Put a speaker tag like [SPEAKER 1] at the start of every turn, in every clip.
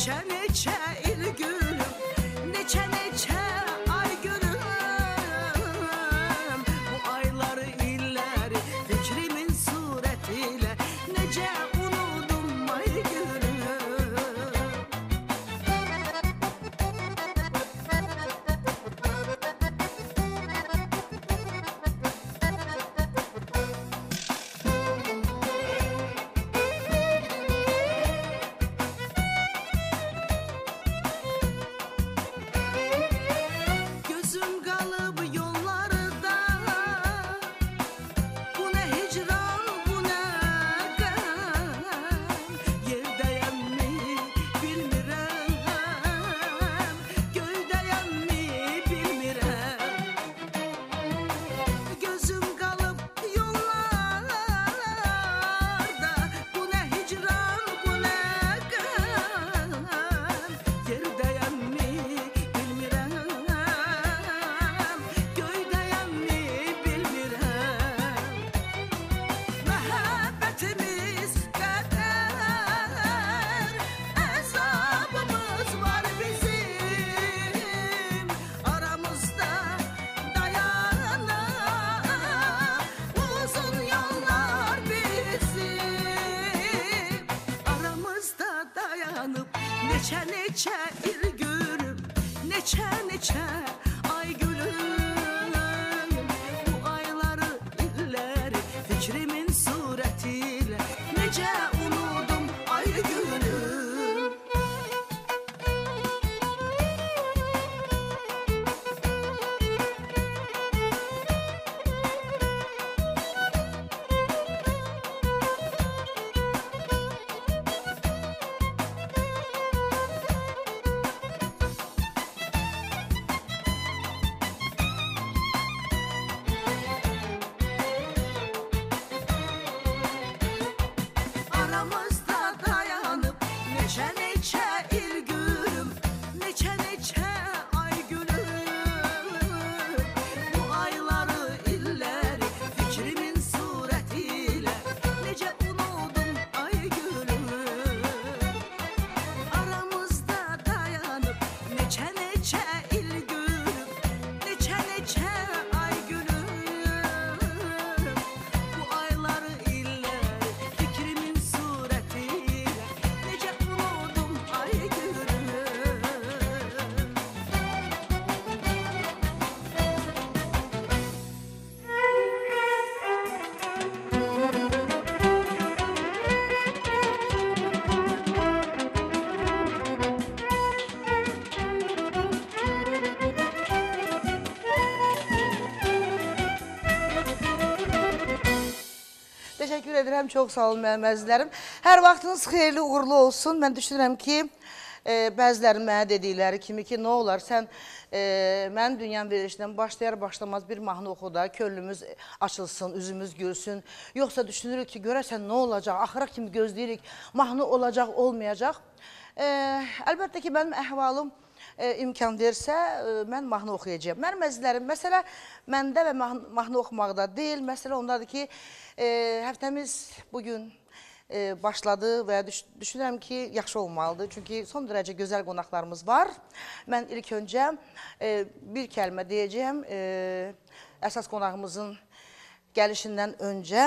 [SPEAKER 1] neçə il gülüm, neçə ay gülüm. Bu ayları illəri fikrimin surətilə necə unudum ay gülüm. Gözüm qalıb yollarda, bu nə hicran, bu nə qəm. Yerdəyəmmi bilmirəm, göydəyəmmi bilmirəm. Gözüm qalıb yollarda, bu nə hicran, bu nə qəm. Yerdəyəmmi bilmirəm, göydəyəmmi bilmirəm. Məhəbbətimiz qədər əzabımız var bizim, aramızda dayanıb uzun yollar bizim. Aramızda dayanıb neçə il gülüm, neçə ay gülüm. Bu ayları illəri fikrimin surətilə necə unudum ay gülüm. Aramızda dayanıb neçə il gülüm, neçə ay gülüm. Bu ayları illəri fikrimin surətilə necə unudum ay gülüm. Aramızda dayanıb neçə il gülüm, neçə ay gülüm. Bu ayları illəri fikrimin surətilə necə unudum ay gülüm. Teşekkür ederim. Çok sağ olun mənim əzizlərim. Hər vaxtınız xeyirli, uğurlu olsun. Mən düşünürəm ki, bəzilərin mənə dedikləri kimi ki, nə olar, sən mənim dünyam verilişindən başlayar-başlamaz bir mahnı oxu da, könlümüz açılsın, üzümüz gülsün. Yoxsa düşünürük ki, görəsən nə olacaq, axıra kimi gözləyirik, mahnı olacaq, olmayacaq. Əlbəttə ki, mənim əhvalım imkan versə, mən mahnı oxuyacağım. Mənim əzizlərim, məsələ məndə və mahnı oxumaqda deyil. Məsələ ondadır ki, həftəmiz bugün başladı və düşünürəm ki, yaxşı olmalıdır. Çünki son dərəcə gözəl qonaqlarımız var. Mən ilk öncə bir kəlmə deyəcəyəm. Əsas qonağımızın gəlişindən öncə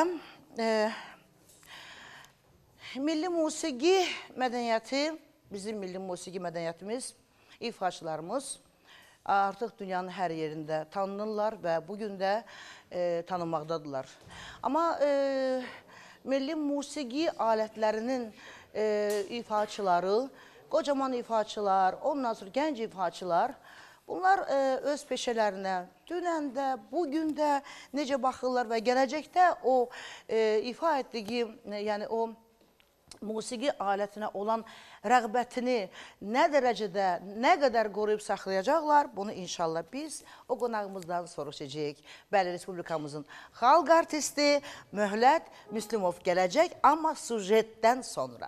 [SPEAKER 1] milli musiqi mədəniyyəti, bizim milli musiqi mədəniyyətimiz, ifaçılarımız artıq dünyanın hər yerində tanınırlar və bugün də tanınmaqdadırlar. Amma milli musiqi alətlərinin ifaçıları, qocaman ifaçılar, ondan sonra gənc ifaçılar, bunlar öz peşələrinə dünən də, bugün də necə baxırlar və gələcəkdə o ifa etdiyi, yəni o musiqi alətinə olan rəğbətini nə dərəcədə, nə qədər qoruyub saxlayacaqlar, bunu inşallah biz o qonağımızdan soruşacağıq. Bəli, Respublikamızın xalq artisti Möhlət Müslümov gələcək, amma sujetdən sonra.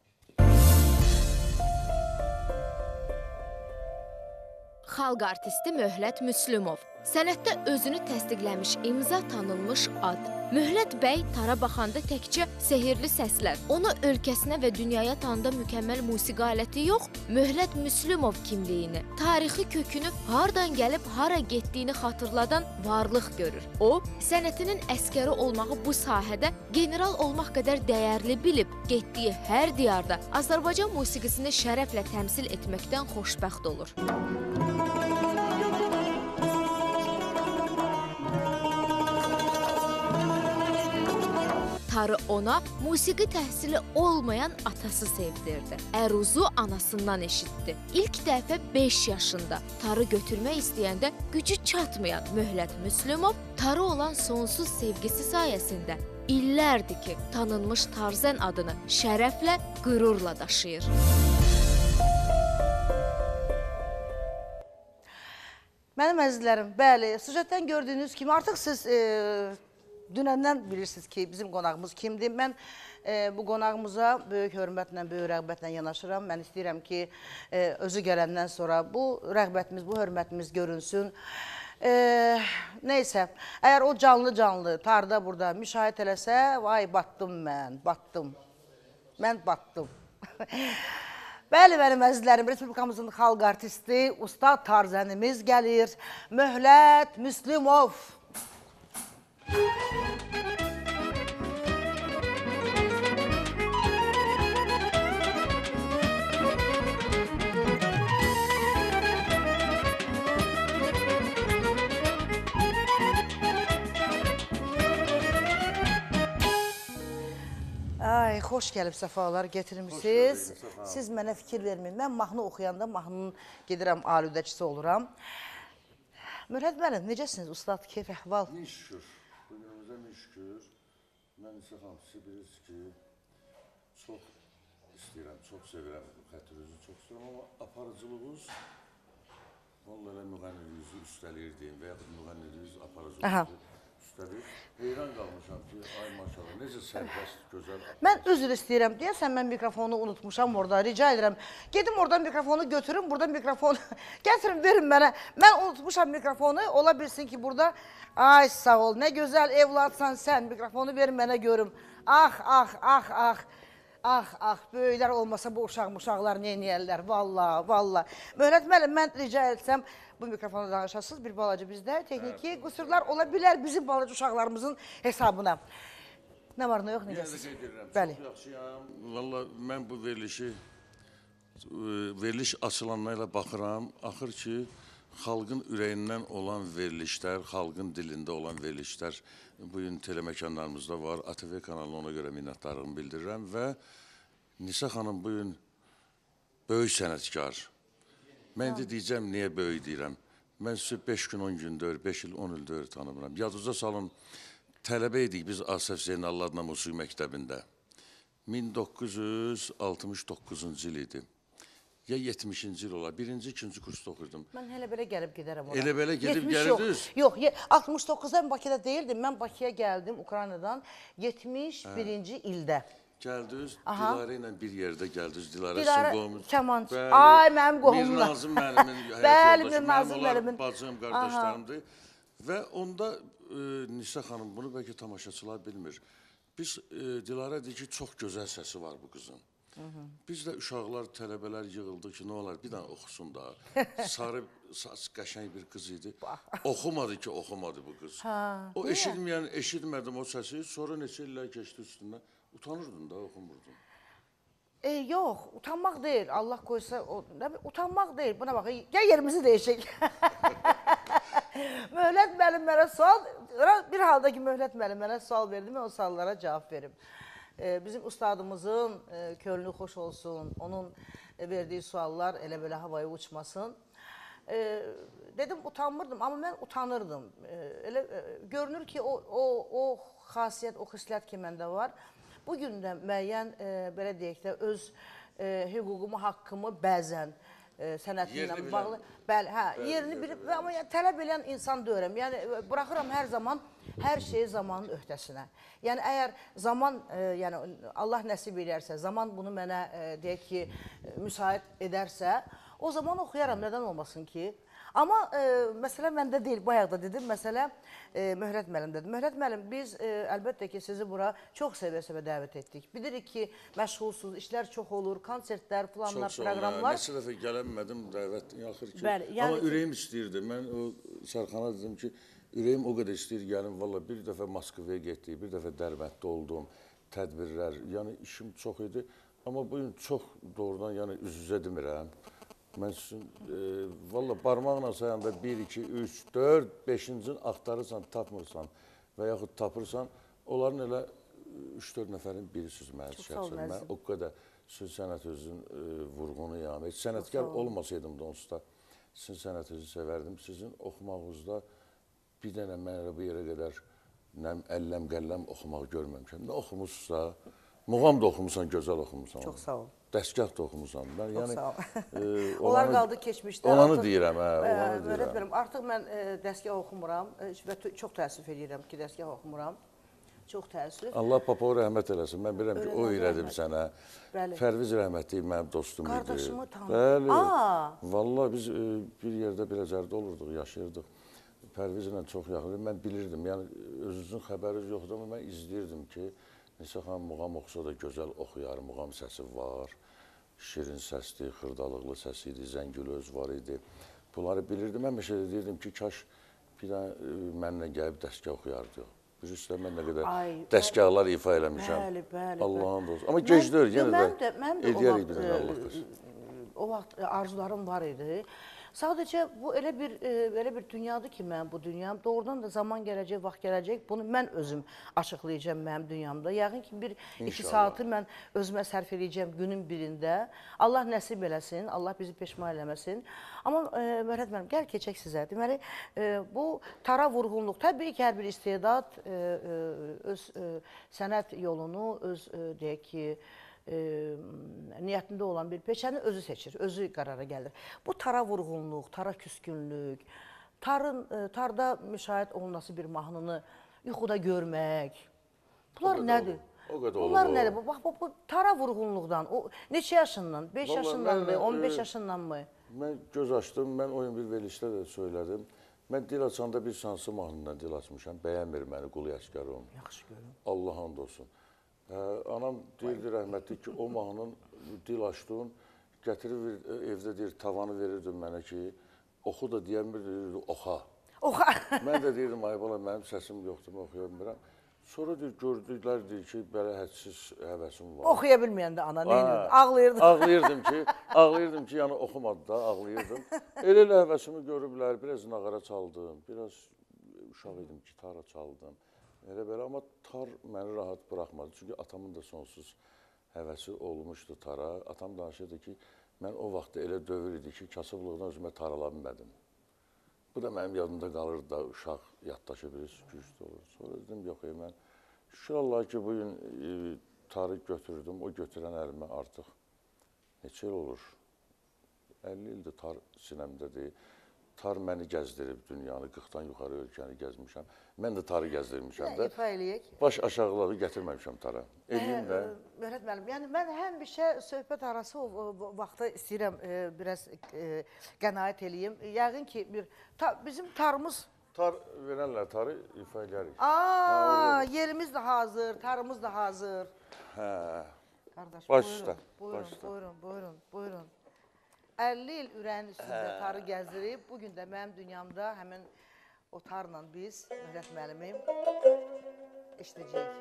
[SPEAKER 2] Xalq artisti Möhlət Müslümov. Sənətdə özünü təsdiqləmiş, imza tanınmış ad. Möhlət bəy tara baxanda təkcə sehirli səslər, onu ölkəsinə və dünyaya tanıda mükəmməl musiqi aləti yox, Möhlət Müslümov kimliyini, tarixi kökünü, hardan gəlib hara getdiyini xatırladan varlıq görür. O, sənətinin əskəri olmağı bu sahədə general olmaq qədər dəyərli bilib, getdiyi hər diyarda Azərbaycan musiqisini şərəflə təmsil etməkdən xoşbəxt olur. Tarı ona musiqi təhsili olmayan atası sevdirdi. Əruzu anasından eşitdi. İlk dəfə 5 yaşında tarı götürmək istəyəndə gücü çatmayan Möhlət Müslümov tarı olan sonsuz sevgisi sayəsində illərdir ki, tanınmış Tarzən adını şərəflə, qürurla daşıyır.
[SPEAKER 1] Mənim əzizlərim, bəli, süjetdən gördüyünüz kimi artıq siz dünəndən bilirsiniz ki, bizim qonağımız kimdir. Mən bu qonağımıza böyük hörmətlə, böyük rəğbətlə yanaşıram. Mən istəyirəm ki, özü gələndən sonra bu rəğbətimiz, bu hörmətimiz görünsün. Neysə, əgər o canlı-canlı tarda burada müşahidə eləsə, vay batdım mən, batdım. Mən batdım. Bəli, mənim əzizlərim, Respublikamızın xalq artisti, Ustad Tarzənimiz gəlir. Möhlət Müslümov. Ay, xoş gəlib səfalar getirmişsiniz. Siz mənə fikir verməyin. Mən mahnı oxuyanda mahnının gedirəm alüdəçisi oluram. Möhlət müəllim, necəsiniz ustad, keyf, əhval?
[SPEAKER 3] Min şükür. Bugünümüzə min şükür. Mən isə hamısı bilirsiniz ki, çox istəyirəm, çox sevirəm. Xətrinizi çox istəyirəm, amma aparıcılığınız, onlara müğənniliğinizi üstəlirdim və yaxud müğənniliğiniz aparıcılığınızı üstəlir. Heyran qalmışam ki, ay maşallah, necə sərbəst, gözəl.
[SPEAKER 1] Mən üzr istəyirəm, deyəsən mən mikrofonu unutmuşam orada, rica edirəm. Gedim oradan mikrofonu götürün, buradan mikrofonu gətirin, verin mənə. Mən unutmuşam mikrofonu, ola bilsin ki burada, ay sağ ol, nə gözəl evladsan sən, mikrofonu verin mənə görüm. Ah, ah, ah, ah. Ah, ah, böyüklər olmasa bu uşaqlar neyniyərlər, valla, valla. Möhlət müəllim, mən rica etsəm, bu mikrofonu danışasınız, bir balaca bizdə texniki qüsurlar ola bilər bizim balaca uşaqlarımızın hesabına. Nə var, nə yox, necəsiz?
[SPEAKER 3] Bəli. Çox yaxşıyam. Valla, mən bu veriliş açılanlarla baxıram. Axır ki, xalqın ürəyindən olan verilişlər, xalqın dilində olan verilişlər bugün teleməkanlarımızda var. ATV kanalına ona görə minnətdarlığımı bildirirəm və Nisa xanım bugün böyük sənətkar. Mən indi deyəcəm, niyə böyük deyirəm. Mən sizi 5 gün, 10 gün deyir, 5 il, 10 il deyir tanımıram. Yadınıza salın, tələbə idik biz Asəf Zeynallı adına musiqi məktəbində. 1969-cu il idi. Ya 70-ci il olar, birinci, ikinci kursda oxurdum.
[SPEAKER 1] Mən hələ belə gəlib gedərəm ona.
[SPEAKER 3] Elə belə gedib gəlirdiniz?
[SPEAKER 1] Yox, 69-dan Bakıda deyildim, mən Bakıya gəldim Ukraynadan 71-ci ildə.
[SPEAKER 3] Gəldiniz, Dilarə ilə bir yerdə gəldiniz, Dilarə
[SPEAKER 1] Dilarə, kəmançı, ay mənim qohumlar.
[SPEAKER 3] Mir Nazım müəllimin həyat yoldaşı,
[SPEAKER 1] mənim
[SPEAKER 3] bacım, qardaşlarımdır. Və onda Nisa xanım, bunu bəlkə tamaşaçılar bilmir. Biz, Dilarə deyir ki, çox gözəl səsi var bu qızın. Biz də uşaqlar, tələbələr yığıldıq ki, nə olar, bir dənə oxusun da. Sarı, qəşəng bir qız idi. Oxumadı ki, oxumadı bu qız. O eşitməyən, eşitmədim o səsi, sonra neçə illər keçdi üstündən. Utanırdın da, oxumurdun.
[SPEAKER 1] Yox, utanmaq deyil. Allah qoysa, utanmaq deyil. Buna bax, gəl yerimizi deyişək. Möhlət müəllim mənə sual, bir halda ki, Möhlət müəllim mənə sual verdi, mən o suallara cavab verim. Bizim ustadımızın könlü xoş olsun, onun verdiyi suallar elə belə havaya uçmasın. Dedim, utanmırdım, amma mən utanırdım. Görünür ki, o xasiyyət, o xislət ki, məndə var. Bugün də müəyyən, belə deyək də, öz hüququmu, haqqımı bəzən sənətinlə bağlı. Bəli, hə, yerini bilib, amma tələb eləyən insan deyirəm. Yəni, buraxıram hər zaman, hər şeyi zamanın öhdəsinə. Yəni, əgər zaman, yəni Allah nəsib edərsə, zaman bunu mənə, deyək ki, müsait edərsə, o zaman oxuyaram, nədən olmasın ki? Amma məsələ məndə deyil, bayaq da dedim, məsələ Möhrət müəllimdədir. Möhrət müəllim, biz əlbəttə ki, sizi bura çox sevə-sevə dəvət etdik. Bilirik ki, məşğulsuz, işlər çox olur, konsertlər, planlar, proqramlar.
[SPEAKER 3] Neçə dəfə gələnmədim dəvət, axır ki.
[SPEAKER 1] Bəli,
[SPEAKER 3] Amma ürəyim istəyirdi. Mən o Sərxana dedim ki, ürəyim o qədər istəyir gəlim. Valla bir dəfə Moskvaya getdik, bir dəfə Dərbənddə oldum, tədbirlər, yəni işim çox idi. Amma bu gün çox doğrudan, yəni üz-üzə demirəm. Mən sizin, valla barmaqla sayanda 1, 2, 3, 4, 5-cini axtarırsan, tapmırsan və yaxud tapırsan, onların elə 3-4 nəfərin birisiz mənə şəxsən. Mən o qədər söz sənət özün vurğunuyam. Heç sənətkar olmasaydım da onsuz da sizin sənətinizi sevərdim. Sizin oxumağınızda bir dənə mən elə bu yerə qədər əlləm qəlləm oxumaq görməmişəm. Nə oxumuşsa, muğam da oxumusan, gözəl oxumusan.
[SPEAKER 1] Çox sağ ol.
[SPEAKER 3] Dəstgah da oxumusan.
[SPEAKER 1] Çox sağ ol. Onlar qaldı keçmişdə.
[SPEAKER 3] Olanı deyirəm, olanı deyirəm.
[SPEAKER 1] Artıq mən dəstgah oxumuram və çox təəssüf edirəm ki, dəstgah oxumuram. Çox təəssüf.
[SPEAKER 3] Allah Papova rəhmət eləsin. Mən bilirəm ki, o elədim sənə. Pərviz rəhmətli mənim dostum idi.
[SPEAKER 1] Qardaşımı tanıdım.
[SPEAKER 3] Bəli. Valla biz bir yerdə Biləcərdə olurduq, yaşayırdıq. Pərvizlə çox yaxın. Mən bilirdim, yəni özünüzün xəbəriniz yoxdur, amma mən izləyirdim ki, Nisə xanım muğam oxusa da gözəl oxuyar, muğam səsi var, şirin səsli, xırdalıqlı səsi idi, zəngülöz var idi. Bunları bilirdim, mən məşə deyirdim ki, kaş bir dənə mənlə gəlib dəstgah oxuyardı. Birisi mən nə qədər dəstgahlar ifa eləmişəm.
[SPEAKER 1] Bəli, bəli.
[SPEAKER 3] Allah'ın da olsun. Amma gecdir, yenə də eləyərik bir dənə Allah qırsın.
[SPEAKER 1] O vaxt arzularım var idi. Sadəcə bu elə bir dünyadır ki, mənim bu dünyam. Doğrudan da zaman gələcək, vaxt gələcək. Bunu mən özüm açıqlayacağım mənim dünyamda. Yəqin ki, 1-2 saatı mən özümə sərf edəcəyəm günün birində. Allah nəsib eləsin, Allah bizi peşman eləməsin. Amma Möhrət müəllim, gəl keçək sizə. Deməli, bu tara vurğunluq, təbii ki, hər bir istedad öz sənət yolunu, öz deyək ki, niyyətində olan bir peşəni özü seçir, özü qərara gəlir. Bu tara vurğunluq, tara küskünlük, tarda müşahidə olunması bir mahnını yuxuda görmək, bunlar nədir?
[SPEAKER 3] O qədər olur.
[SPEAKER 1] Bunlar nədir? Bax, bu tara vurğunluqdan, neçə yaşından, 5 yaşındanmı, 15 yaşındanmı?
[SPEAKER 3] Mən göz açdım, mən oyun bir verilişdə də söylədim. Mən dil açanda bir sansı mahnından dil açmışam, bəyənmir məni Qulu Əsgərovun.
[SPEAKER 1] Yaxşı görüm.
[SPEAKER 3] Allah and olsun. Anam deyirdi rəhmətli ki, o mahnının dil açdığın, gətirir evdə deyir, tavanı verirdin mənə ki, oxu da deyəmir, deyirdi, oxa.
[SPEAKER 1] Oxa.
[SPEAKER 3] Mən də deyirdim, ay bala, mənim səsim yoxdur, mən oxuya bilmirəm. Sonra deyir, gördüklər deyir ki, belə hədsiz həvəsim var.
[SPEAKER 1] Oxuya bilməyəndə ana, neynirdi? Ağlayırdım.
[SPEAKER 3] Ağlayırdım ki, yəni oxumadı da, ağlayırdım. Elə həvəsimi görüblər, biraz nağara çaldım, biraz uşaq idim, gitara çaldım. Elə belə, amma tar məni rahat buraxmadı. Çünki atamın da sonsuz həvəsi olmuşdu tara. Atam danışırdı ki, mən o vaxt elə dövr idi ki, kasıblıqdan özümə tarala bilmədim. Bu da mənim yadımda qalırdı da, uşaq yaddaşı birisi güclü olur. Sonra dedim, yox, mən şükür Allah ki, bugün tarı götürdüm. O götürən əlimə artıq neçə il olur? 50 ildir tar sinəmdədir. Tar məni gəzdirib dünyanı, 40-dan yuxarı ölkəni gəzmişəm. Mən də tarı gəzdirmişəm də.
[SPEAKER 1] İfa eləyək.
[SPEAKER 3] Baş aşağıları gətirməmişəm tara. Eləyim də.
[SPEAKER 1] Möhrət müəllim, yəni mən həmişə söhbət arası o vaxtda istəyirəm biraz qənaət eləyim. Yəqin ki, bizim tarımız...
[SPEAKER 3] Tar verənlər, tarı ifa eləyərik.
[SPEAKER 1] Yerimiz də hazır, tarımız da hazır. Qardaş, buyurun. 50 il ürəyin üstündə tarı gəzdirib, bugün də mənim dünyamda həmin o tarla biz, Möhrət müəllimim, eşidəcəyik.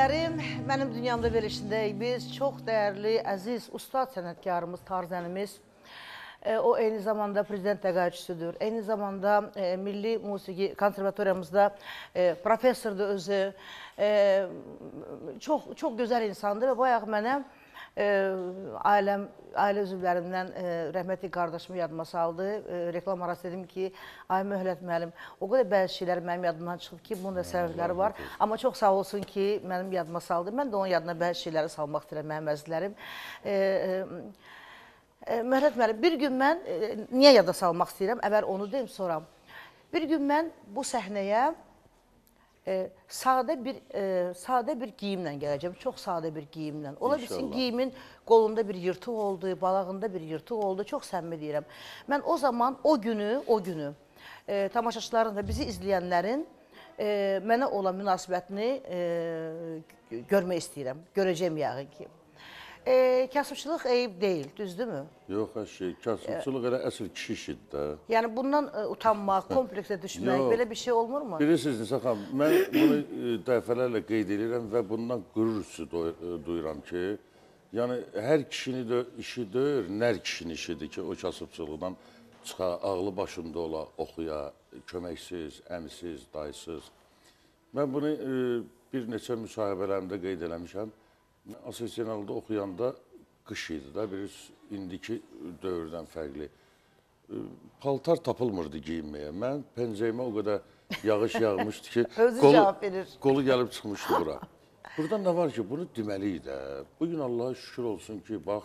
[SPEAKER 1] izləyənlərim, mənim dünyamda verilişindəyik. Biz çox dəyərli, əziz, ustad sənətkarımız, tarzənimiz, o eyni zamanda prezident təqaüdçüsüdür. Eyni zamanda Milli Musiqi Konservatoriyamızda professordur özü. Çox gözəl insandır və bayaq mənə ailə üzvlərimdən rəhmətli qardaşımı yadıma saldı. Reklam arası dedim ki, ay Möhlət müəllim, o qədər bəzi şeylər mənim yadımdan çıxıb ki, bunun da səbəbləri var. Amma çox sağ olsun ki, mənim yadıma saldı. Mən də onun yadına bəzi şeyləri salmaq istəyirəm, mənim əzizlərim. Möhlət müəllim, bir gün mən, niyə yada salmaq istəyirəm? Əvvəl onu deyim, sonra. Bir gün mən bu səhnəyə sadə bir geyimlə gələcəm, çox sadə bir geyimlə. Ola bilsin geyimin qolunda bir yırtıq oldu, balağında bir yırtıq oldu, çox səmimi deyirəm. Mən o zaman, o günü tamaşaçıların və bizi izləyənlərin mənə olan münasibətini görmək istəyirəm, görəcəm yəqin ki. Kasıbçılıq eyib deyil, düzdürmü?
[SPEAKER 3] Yox, kasıbçılıq elə əsl kişi işidir də.
[SPEAKER 1] Yəni bundan utanmaq, kompleksə düşmək, belə bir şey olmurmu?
[SPEAKER 3] Bilirsiniz Nisə xanım, mən bunu dəfələrlə qeyd edirəm və bundan qürur hissi duyuram ki, yəni hər kişinin işi deyir, nər kişinin işidir ki, o kasıbçılıqdan çıxa, ağlı başında ola, oxuya, köməksiz, əmisiz, dayısız. Mən bunu bir neçə müsahibələrimdə qeyd eləmişəm. Asesenalda oxuyanda qış idi da, indiki dövrdən fərqli. Paltar tapılmırdı giyinməyə. Mən pəncəyimə o qədər yağış yağmışdı ki, qolu gəlib çıxmışdı bura. Burada nə var ki, bunu deməliyik də. Bugün Allaha şükür olsun ki, bax,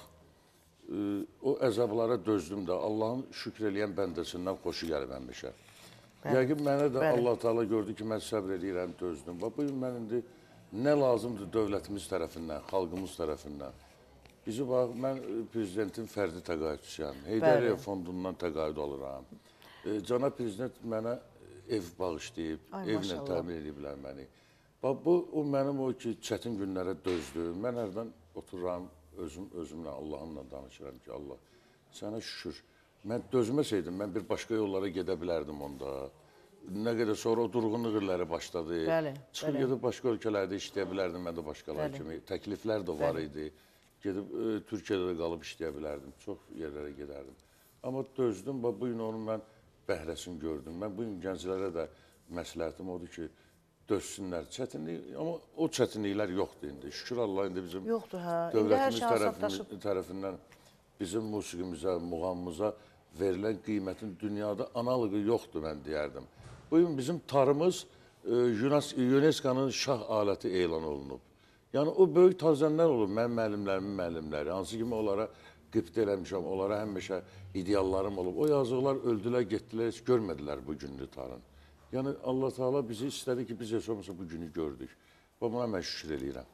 [SPEAKER 3] o əzablara dözdüm də, Allahın şükür eləyən bəndəsindən xoşu gəlib həmişə. Yəqin mənə də Allah Teala gördü ki, mən səbr edirəm, dözdüm. Bugün mən indi nə lazımdır dövlətimiz tərəfindən, xalqımız tərəfindən? Bizi bax, mən prezidentin fərdi təqaüdçüyəm. Heydəriyə fondundan təqaüd alıram. Cənab prezident mənə ev bağışlayıb, evlə təmin ediblər məni. Bax, bu, mənim o ki, çətin günlərə dözdüm. Mən hərdən otururam, özümlə, Allahımla danışıram ki, Allah, sənə şükür. Mən dözməsəydim, mən bir başqa yollara gedə bilərdim onda. Nə qədər sonra o durğunluq illəri başladı. Çıxıb gedib başqa ölkələrdə işləyə bilərdim, mən də başqalar kimi. Təkliflər də var idi. Gedib Türkiyədə də qalıb işləyə bilərdim. Çox yerlərə gedərdim. Amma dözdüm, bu gün onun mən bəhrəsini gördüm. Mən bu gün gənclərə də məsləhətim odur ki, dözsünlər. Çətinlik, amma o çətinliklər yoxdur indi. Şükür Allah, indi bizim dövlətimiz tərəfindən bizim musiqimizə, muğamımıza verilən qiymətin dünyada analogu yoxdur, mən deyərdim. Bugün bizim tarımız UNESCO-nun şah aləti elan olunub. Yəni, o böyük tarzənlər olub, mənim müəllimlərimin müəllimləri, hansı kimi onlara qibdə eləmişəm, onlara həmişə ideallarım olub. O yazıqlar öldülər, getdilər, heç görmədilər bu günlü tarın. Yəni, Allah Teala bizi istədi ki, biz heç olmasa bu günü gördük. Və buna mən şükür edirəm.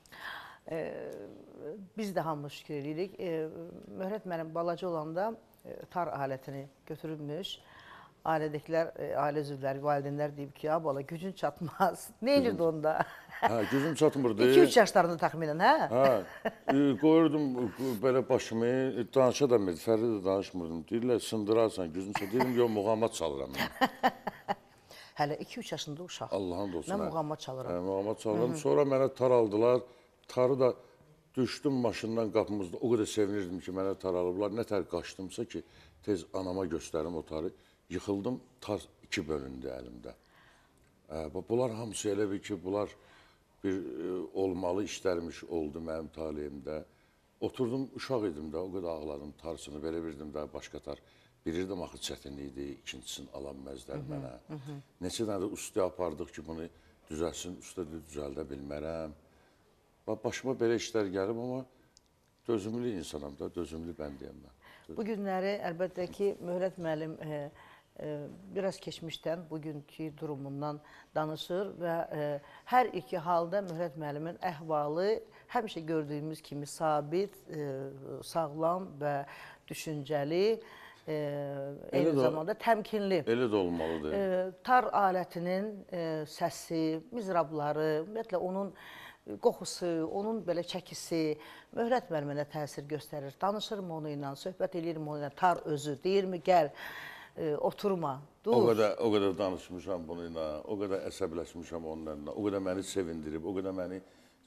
[SPEAKER 1] Biz də hamı şükür edirik. Möhlət mənim balaca olanda tar alətini götürülmüş. Ailədəkilər, ailə üzvləri, valideynlər deyib ki, ya bala, gücün çatmaz. Nə edirdi onda?
[SPEAKER 3] Hə, gücüm çatmırdı.
[SPEAKER 1] 2-3 yaşlarında təxminən, hə?
[SPEAKER 3] Hə, qoyurdum belə başımı, danışa da bilmirdi, Fərdi də danışmırdım. Deyirlər, sındırarsan, gücün çatmır. Deyirəm, yox, muğamat çalıram mən.
[SPEAKER 1] Hələ 2-3 yaşında uşaq.
[SPEAKER 3] Allahın da olsun.
[SPEAKER 1] Mən muğamat çalıram.
[SPEAKER 3] Hə, muğamat çalıram. Sonra mənə tar aldılar. Tarı da düşdüm maşından qapımızda. O qədər sevinirdim ki, mənə tar alıblar. Nə tər qaçdımsa ki, tez anama göstərim o tarı. Yıxıldım, tar 2 bölündü əlimdə. Bunlar hamısı elə bir ki, bunlar bir olmalı işlərmiş oldu mənim taliyimdə. Oturdum, uşaq idim də, o qədər ağladım tarsını, belə bildim də başqa tar. Bilirdim, axı çətinlikdir, ikincisini alanməzlər mənə. Neçə dənə də ustaya apardıq ki, bunu düzəlsin, usta düzəldə bilmərəm. Başıma belə işlər gəlib, amma dözümlü insanam da, dözümlü bəndiyəm mən.
[SPEAKER 1] Bu günləri əlbəttə ki, Möhlət müəllim biraz keçmişdən bugünkü durumundan danışır və hər iki halda Möhlət müəllimin əhvalı həmişə gördüyümüz kimi sabit, sağlam və düşüncəli, eyni zamanda təmkinli.
[SPEAKER 3] Elə də olmalıdır.
[SPEAKER 1] Tar alətinin səsi, mizrabları, ümumiyyətlə onun qoxusu, onun belə çəkisi Möhlət müəllimə təsir göstərir. Danışırmı onu ilə, söhbət edirmi onu ilə, tar özü, deyirmi gəl, oturma, dur.
[SPEAKER 3] O qədər danışmışam bunu ilə, o qədər əsəbləşmişəm onunla, o qədər məni sevindirib, o qədər məni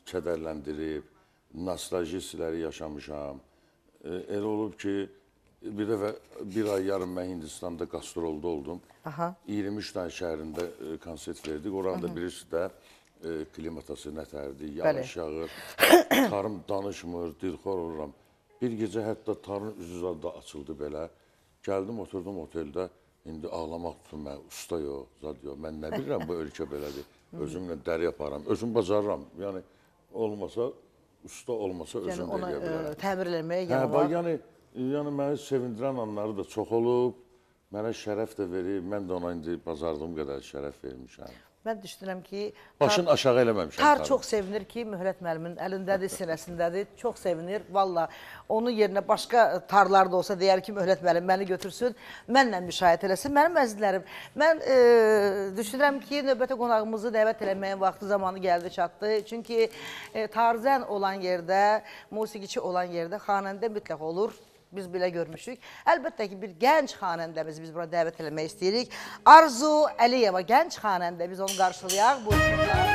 [SPEAKER 3] kədərləndirib, nostalji hissləri yaşamışam. Elə olub ki, bir dəfə bir ay yarım mən Hindistanda qastrolda oldum. 23 tane şəhərində konsert verdik. Orada birisi də klimatası nətərdir, yağış yağır, tarım danışmır, dilxor oluram. Bir gecə hətta tarın üzü zadda açıldı belə. Gəldim, oturdum oteldə. İndi ağlamaq tutun mən, usta yox, zad yox. Mən nə bilirəm bu ölkə belədir. Özümlə dəri yaparam, özüm bacarıram. Yəni, olmasa, usta olmasa özüm də eləyə bilərəm.
[SPEAKER 1] Təmir eləməyə yanılar.
[SPEAKER 3] Yəni, məni sevindirən anları da çox olub. Mənə şərəf də verib. Mən də ona indi bacardığım qədər şərəf vermişəm.
[SPEAKER 1] Mən düşünürəm ki,
[SPEAKER 3] başını aşağı eləməmişəm.
[SPEAKER 1] Tar çox sevinir ki, Möhlət müəllimin əlindədir, sinəsindədir. Çox sevinir. Valla onun yerinə başqa tarlar da olsa deyər ki, Möhlət müəllim məni götürsün, mənlə müşahidə eləsin. Mənim əzizlərim, mən düşünürəm ki, növbəti qonağımızı dəvət eləməyin vaxtı zamanı gəldi, çatdı. Çünki tarzən olan yerdə, musiqiçi olan yerdə xanəndə mütləq olur. Biz belə görmüşük. Əlbəttə ki, bir gənc xanəndəmizi biz bura dəvət eləmək istəyirik. Arzu Əliyeva, gənc xanəndə. Biz onu qarşılayaq. Buyursunlar.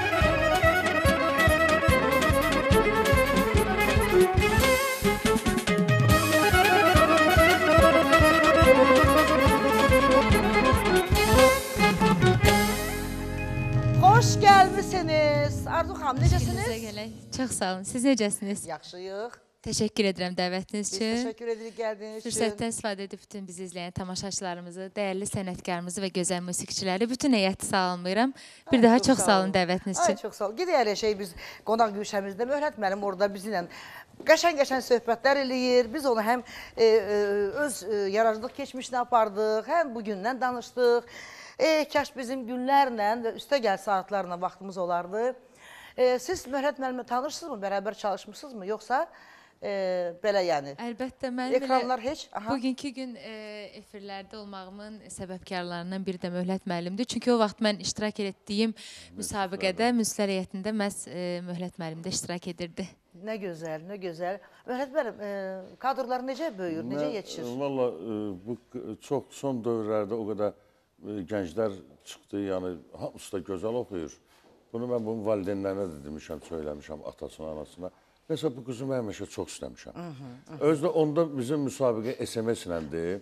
[SPEAKER 1] Xoş gəlmişsiniz. Arzu xanım, necəsiniz?
[SPEAKER 4] Çox sağ olun. Siz necəsiniz?
[SPEAKER 1] Yaxşıyıq.
[SPEAKER 4] Təşəkkür edirəm dəvətiniz üçün.
[SPEAKER 1] Biz təşəkkür edirik gəldiyiniz üçün.
[SPEAKER 4] Fürsətdən istifadə edib bütün bizi izləyən tamaşaçılarımızı, dəyərli sənətkarımızı və gözəl musiqiçiləri, bütün heyəti salamlayıram. Bir daha çox sağ olun dəvətiniz üçün.
[SPEAKER 1] Çox sağ olun. Gedək elə şey biz qonaq güşəmizdə Möhlət müəllim orada bizimlə qəşəng-qəşəng söhbətlər eləyir. Biz onu həm öz yaradıcılıq keçmişini apardıq, həm bugündən danışdıq. Kaş bizim günlərlə və üstəgəl saatlarla vaxtımız olardı. Siz Möhlət müəllimlə tanışsınızmı, bərabər çalışmışsınızmı, yoxsa belə yəni?
[SPEAKER 4] Əlbəttə, mən
[SPEAKER 1] ekranlar heç?
[SPEAKER 4] Bugünkü gün efirlərdə olmağımın səbəbkarlarından biri də Möhlət müəllimdir. Çünki o vaxt mən iştirak etdiyim müsabiqədə, müziklər heyətində məhz Möhlət müəllim də iştirak edirdi.
[SPEAKER 1] Nə gözəl, nə gözəl. Möhlət müəllim, kadrlar necə böyüyür, necə yetişir?
[SPEAKER 3] Valla, bu çox son dövrlərdə o qədər gənclər çıxdı, yəni hamısı da gözəl oxuyur. Bunu mən bunun valideynlərinə də demişəm, söyləmişəm atasına, anasına. Nəsə bu qızımı həmişə çox istəmişəm. Özdə onda bizim müsabiqə SMS iləndir.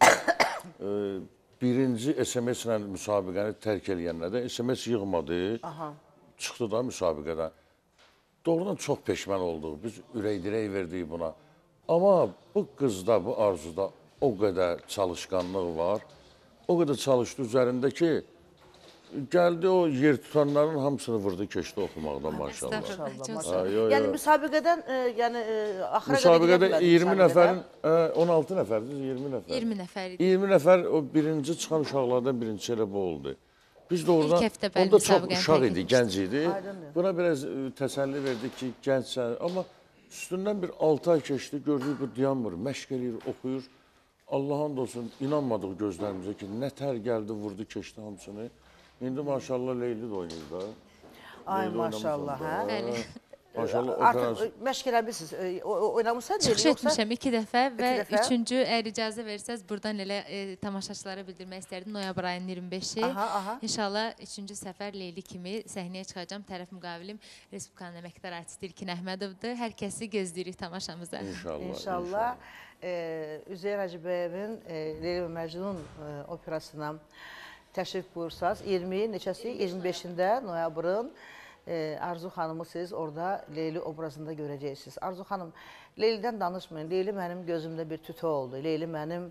[SPEAKER 3] Birinci SMS ilə müsabiqəni tərk eləyənlərdə SMS yığmadı, çıxdı da müsabiqədən. Doğrudan çox peşman olduq, biz ürək-dirək verdik buna. Amma bu qızda, bu arzuda o qədər çalışqanlıq var, o qədər çalışdı üzərində ki, gəldi o yer tutanların hamısını vurdu, keçdi oxumaqdan maşallah.
[SPEAKER 1] Yəni müsabiqədən, yəni axıra
[SPEAKER 3] müsabiqədə 20 nəfərin, 16 nəfərdir, 20 nəfər.
[SPEAKER 4] 20 nəfər idi.
[SPEAKER 3] 20 nəfər o birinci çıxan uşaqlardan birincisi elə bu oldu. Biz də oradan, onda çox uşaq idi, gənc idi. Buna biraz təsəlli verdik ki, gəncsən. Amma üstündən bir 6 ay keçdi, gördük bu dayanmır, məşq eləyir, oxuyur. Allah and olsun, inanmadıq gözlərimizə ki, nətər gəldi, vurdu, keçdi hamısını. İndi maşallah Leyli də oynayır da.
[SPEAKER 1] Ay maşallah, hə?
[SPEAKER 3] Maşallah
[SPEAKER 1] artıq məşq eləmişsiniz, oynamışsan deyil,
[SPEAKER 4] yoxsa? Çıxış etmişəm 2 dəfə və 3-cü, əgər icazə versəz, buradan elə tamaşaçılara bildirmək istərdim. Noyabr ayının 25-i. İnşallah 3-cü səfər Leyli kimi səhnəyə çıxacam. Tərəf müqavilim Respublikanın əməkdar artisti İlkin Əhmədovdur. Hər kəsi gözləyirik tamaşamıza.
[SPEAKER 1] İnşallah. Üzeyir Hacıbəyevin Leyli və Məcnun operasına təşrif buyursaz, 25-də noyabrın Arzu xanımı siz orada Leyli obrazında görəcəksiniz. Arzu xanım, Leylidən danışmayın. Leyli mənim gözümdə bir tütü oldu. Leyli mənim,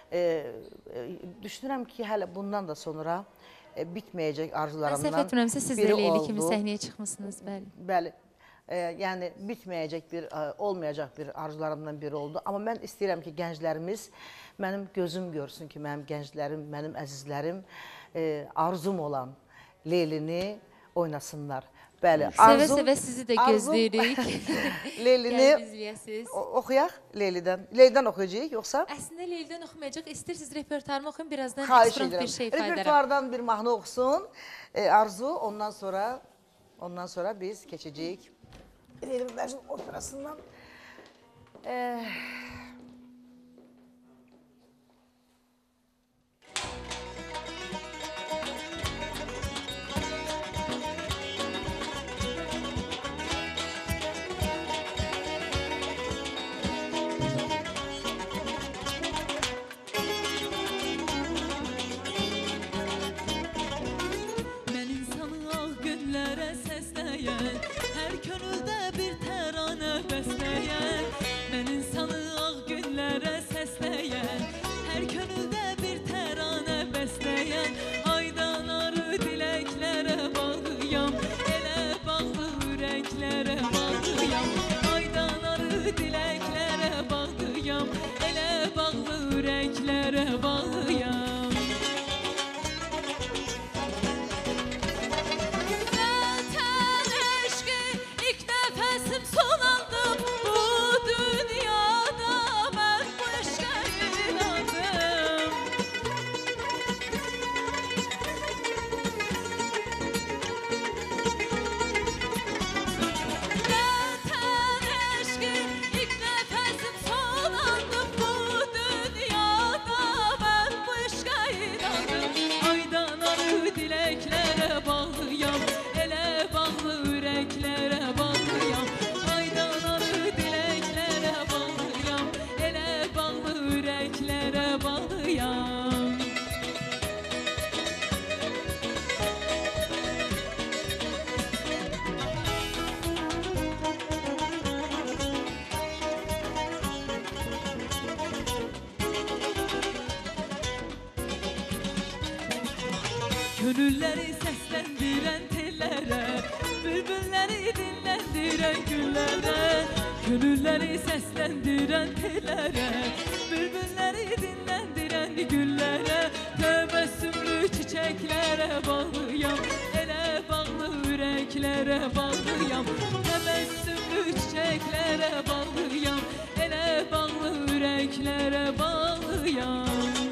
[SPEAKER 1] düşünürəm ki, hələ bundan da sonra bitməyəcək arzularımdan biri oldu.
[SPEAKER 4] Mən səhv etmirəmsə, siz də Leyli kimi səhnəyə çıxmışsınız, bəli.
[SPEAKER 1] Bəli. Yəni, bitməyəcək olmayacaq bir arzularımdan biri oldu. Amma mən istəyirəm ki, gənclərimiz mənim gözüm görsün ki, mənim gənclərim, mənim əzizlərim arzum olan Leylini oynasınlar. Bəli,
[SPEAKER 4] sevə-sevə sizi də gözləyirik.
[SPEAKER 1] Leylini oxuyaq Leylidən. Leylidən oxuyacaq, yoxsa?
[SPEAKER 4] Əslində Leylidən oxumayacaq. İstəyirsiniz repertuarımı oxuyun, birazdan
[SPEAKER 1] xahiş
[SPEAKER 4] ekspert bir şey ifade edərəm.
[SPEAKER 1] Repertuardan bir mahnı oxusun Arzu, ondan sonra biz keçəcəyik Leyli və Məcnun operasından.
[SPEAKER 5] Gönülleri seslendiren tellere, bülbülleri dinlendiren güllere. Gönülleri seslendiren tellere, bülbülleri dinlendiren güllere. Tebessümlü çiçeklere bağlıyam, ele bağlı yüreklere bağlıyam. Tebessümlü çiçeklere bağlıyam, ele bağlı yüreklere bağlıyam.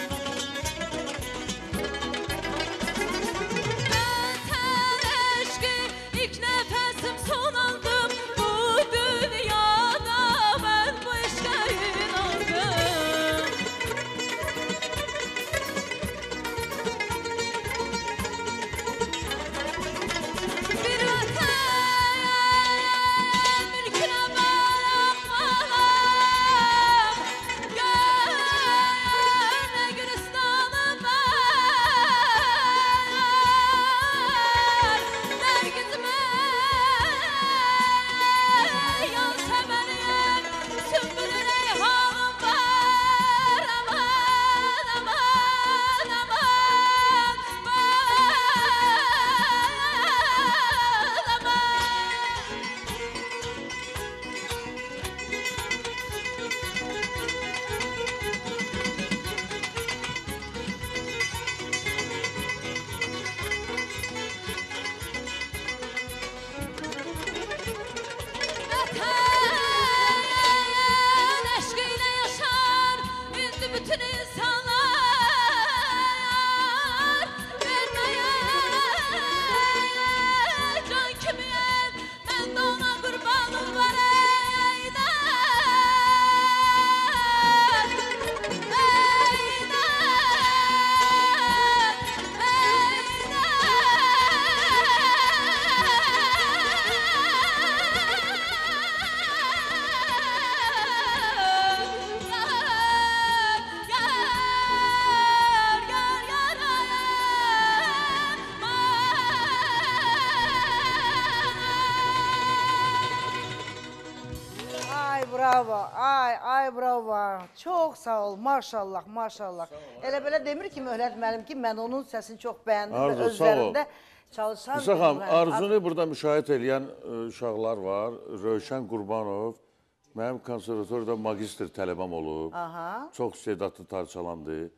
[SPEAKER 1] Bravo, ay bravo. Çox sağ ol, maşallah, maşallah. Elə belə demir ki, Möhlət müəllim ki, mən onun səsini çox bəyəndim və öz üzərində çalışan...
[SPEAKER 3] İsa xanım, Arzunu burada müşahidə edən uşaqlar var. Rövşən Qurbanov, mənim konservatoriyada magistr tələbəm olub. Çox istedadlı tarçalandı.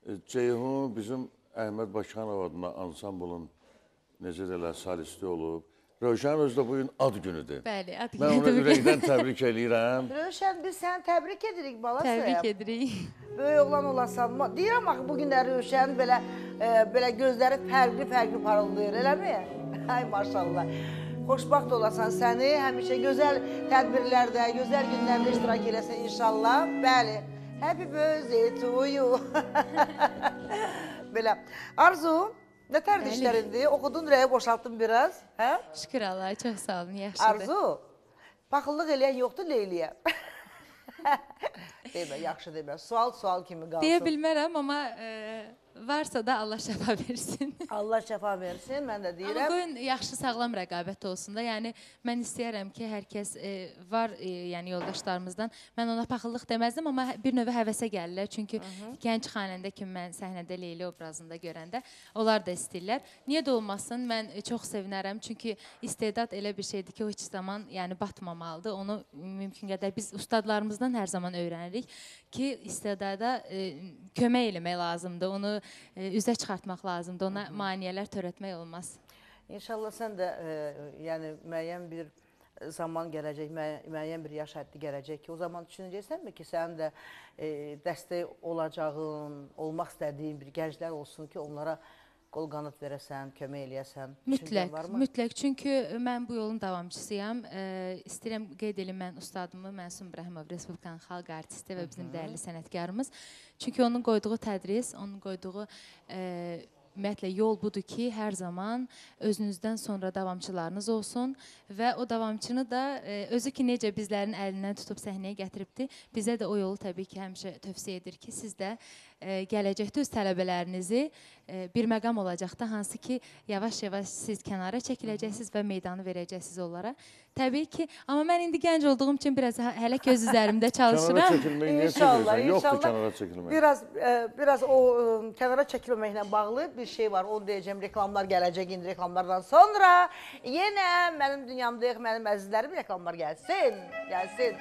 [SPEAKER 3] Ceyhun bizim Əhməd Bakıxanov adına ansamblın necə deyirlər, solisti olub. Rövşənin özü də bugün ad günüdür.
[SPEAKER 4] Bəli, ad günüdür.
[SPEAKER 3] Mən ona ürəkdən təbrik eləyirəm.
[SPEAKER 1] Rövşən, biz səni təbrik edirik, balası.
[SPEAKER 4] Təbrik edirik.
[SPEAKER 1] Böyük oğlan olasan. Deyirəm axı, bugün də Rövşənin belə gözləri fərqli parıldayır, eləmi? Ay maşallah. Xoşbaxt olasan səni, həmişə gözəl tədbirlərdə, gözəl günlərdə iştirak eləsən inşallah. Bəli, happy birthday to you. Belə, Arzu... Nə tər dişlərindi? Oxudun, ürəyi boşaltdın biraz.
[SPEAKER 4] Şükür Allah'a, çox sağ olun, yaxşıdır.
[SPEAKER 1] Arzu, paxıllıq eləyən yoxdur Leyliyə. Demə, yaxşı demə. Sual kimi qalsın.
[SPEAKER 4] Deyə bilmərəm, amma varsa da Allah şəfa versin.
[SPEAKER 1] Allah şəfa versin, mən də deyirəm.
[SPEAKER 4] Amma qoyun, yaxşı, sağlam rəqabət olsun da. Yəni, mən istəyərəm ki, hər kəs var, yəni yoldaşlarımızdan. Mən ona paxıllıq deməzdim, amma bir növə həvəsə gəlirlər. Çünki gənc xanəndə kimi mən səhnədə Leyli obrazında görəndə, onlar da istəyirlər. Niyə də olmasın, mən çox sevinərəm. Çünki istedad elə bir şeydir ki, o heç zaman batmamalıdır. Onu mümkün qədər biz ustadlarımızdan hər zaman öyrənirik ki, istedada kömək eləmək lazımdır. Onu üzə çıxartmaq lazımdır, ona maneələr törətmək olmaz.
[SPEAKER 1] İnşallah sən də müəyyən bir zaman gələcək, müəyyən bir yaş həddi gələcək ki, o zaman düşünəcəksənmi ki, sənin də dəstək olacağın, olmaq istədiyin bir gənclər olsun ki, onlara qol qanat verəsən, kömək eləyəsən.
[SPEAKER 4] Mütləq. Çünki mən bu yolun davamçısıyam. İstəyirəm qeyd edim mən ustadımı, Məsum İbrahimov, Respublikanın xalq artisti və bizim dəyərli sənətkarımız. Çünki onun qoyduğu tədris, onun qoyduğu ümumiyyətlə yol budur ki, hər zaman özünüzdən sonra davamçılarınız olsun və o davamçını da özü ki, necə bizlərin əlindən tutub səhnəyə gətiribdir, bizə də o yolu təbii ki, həmişə tövsiyə edir ki, siz də gələcəkdə öz tələbələrinizi bir məqam olacaqda, hansı ki, yavaş-yavaş siz kənara çəkiləcəksiniz və meydanı verəcəksiniz onlara. Təbii ki, amma mən indi gənc olduğum üçün biraz hələ göz üzərimdə çalışıram.
[SPEAKER 3] Kənara çəkilməyi niyə sevirsən? Yoxdur kənara çəkilmək.
[SPEAKER 1] Biraz o kənara çəkilməklə bağlı bir şey var. Onu deyəcəm, reklamlar gələcək, indi reklamlardan sonra yenə mənim dünyamdayıq, mənim əzizlərim, reklamlar gəlsin, gəlsin.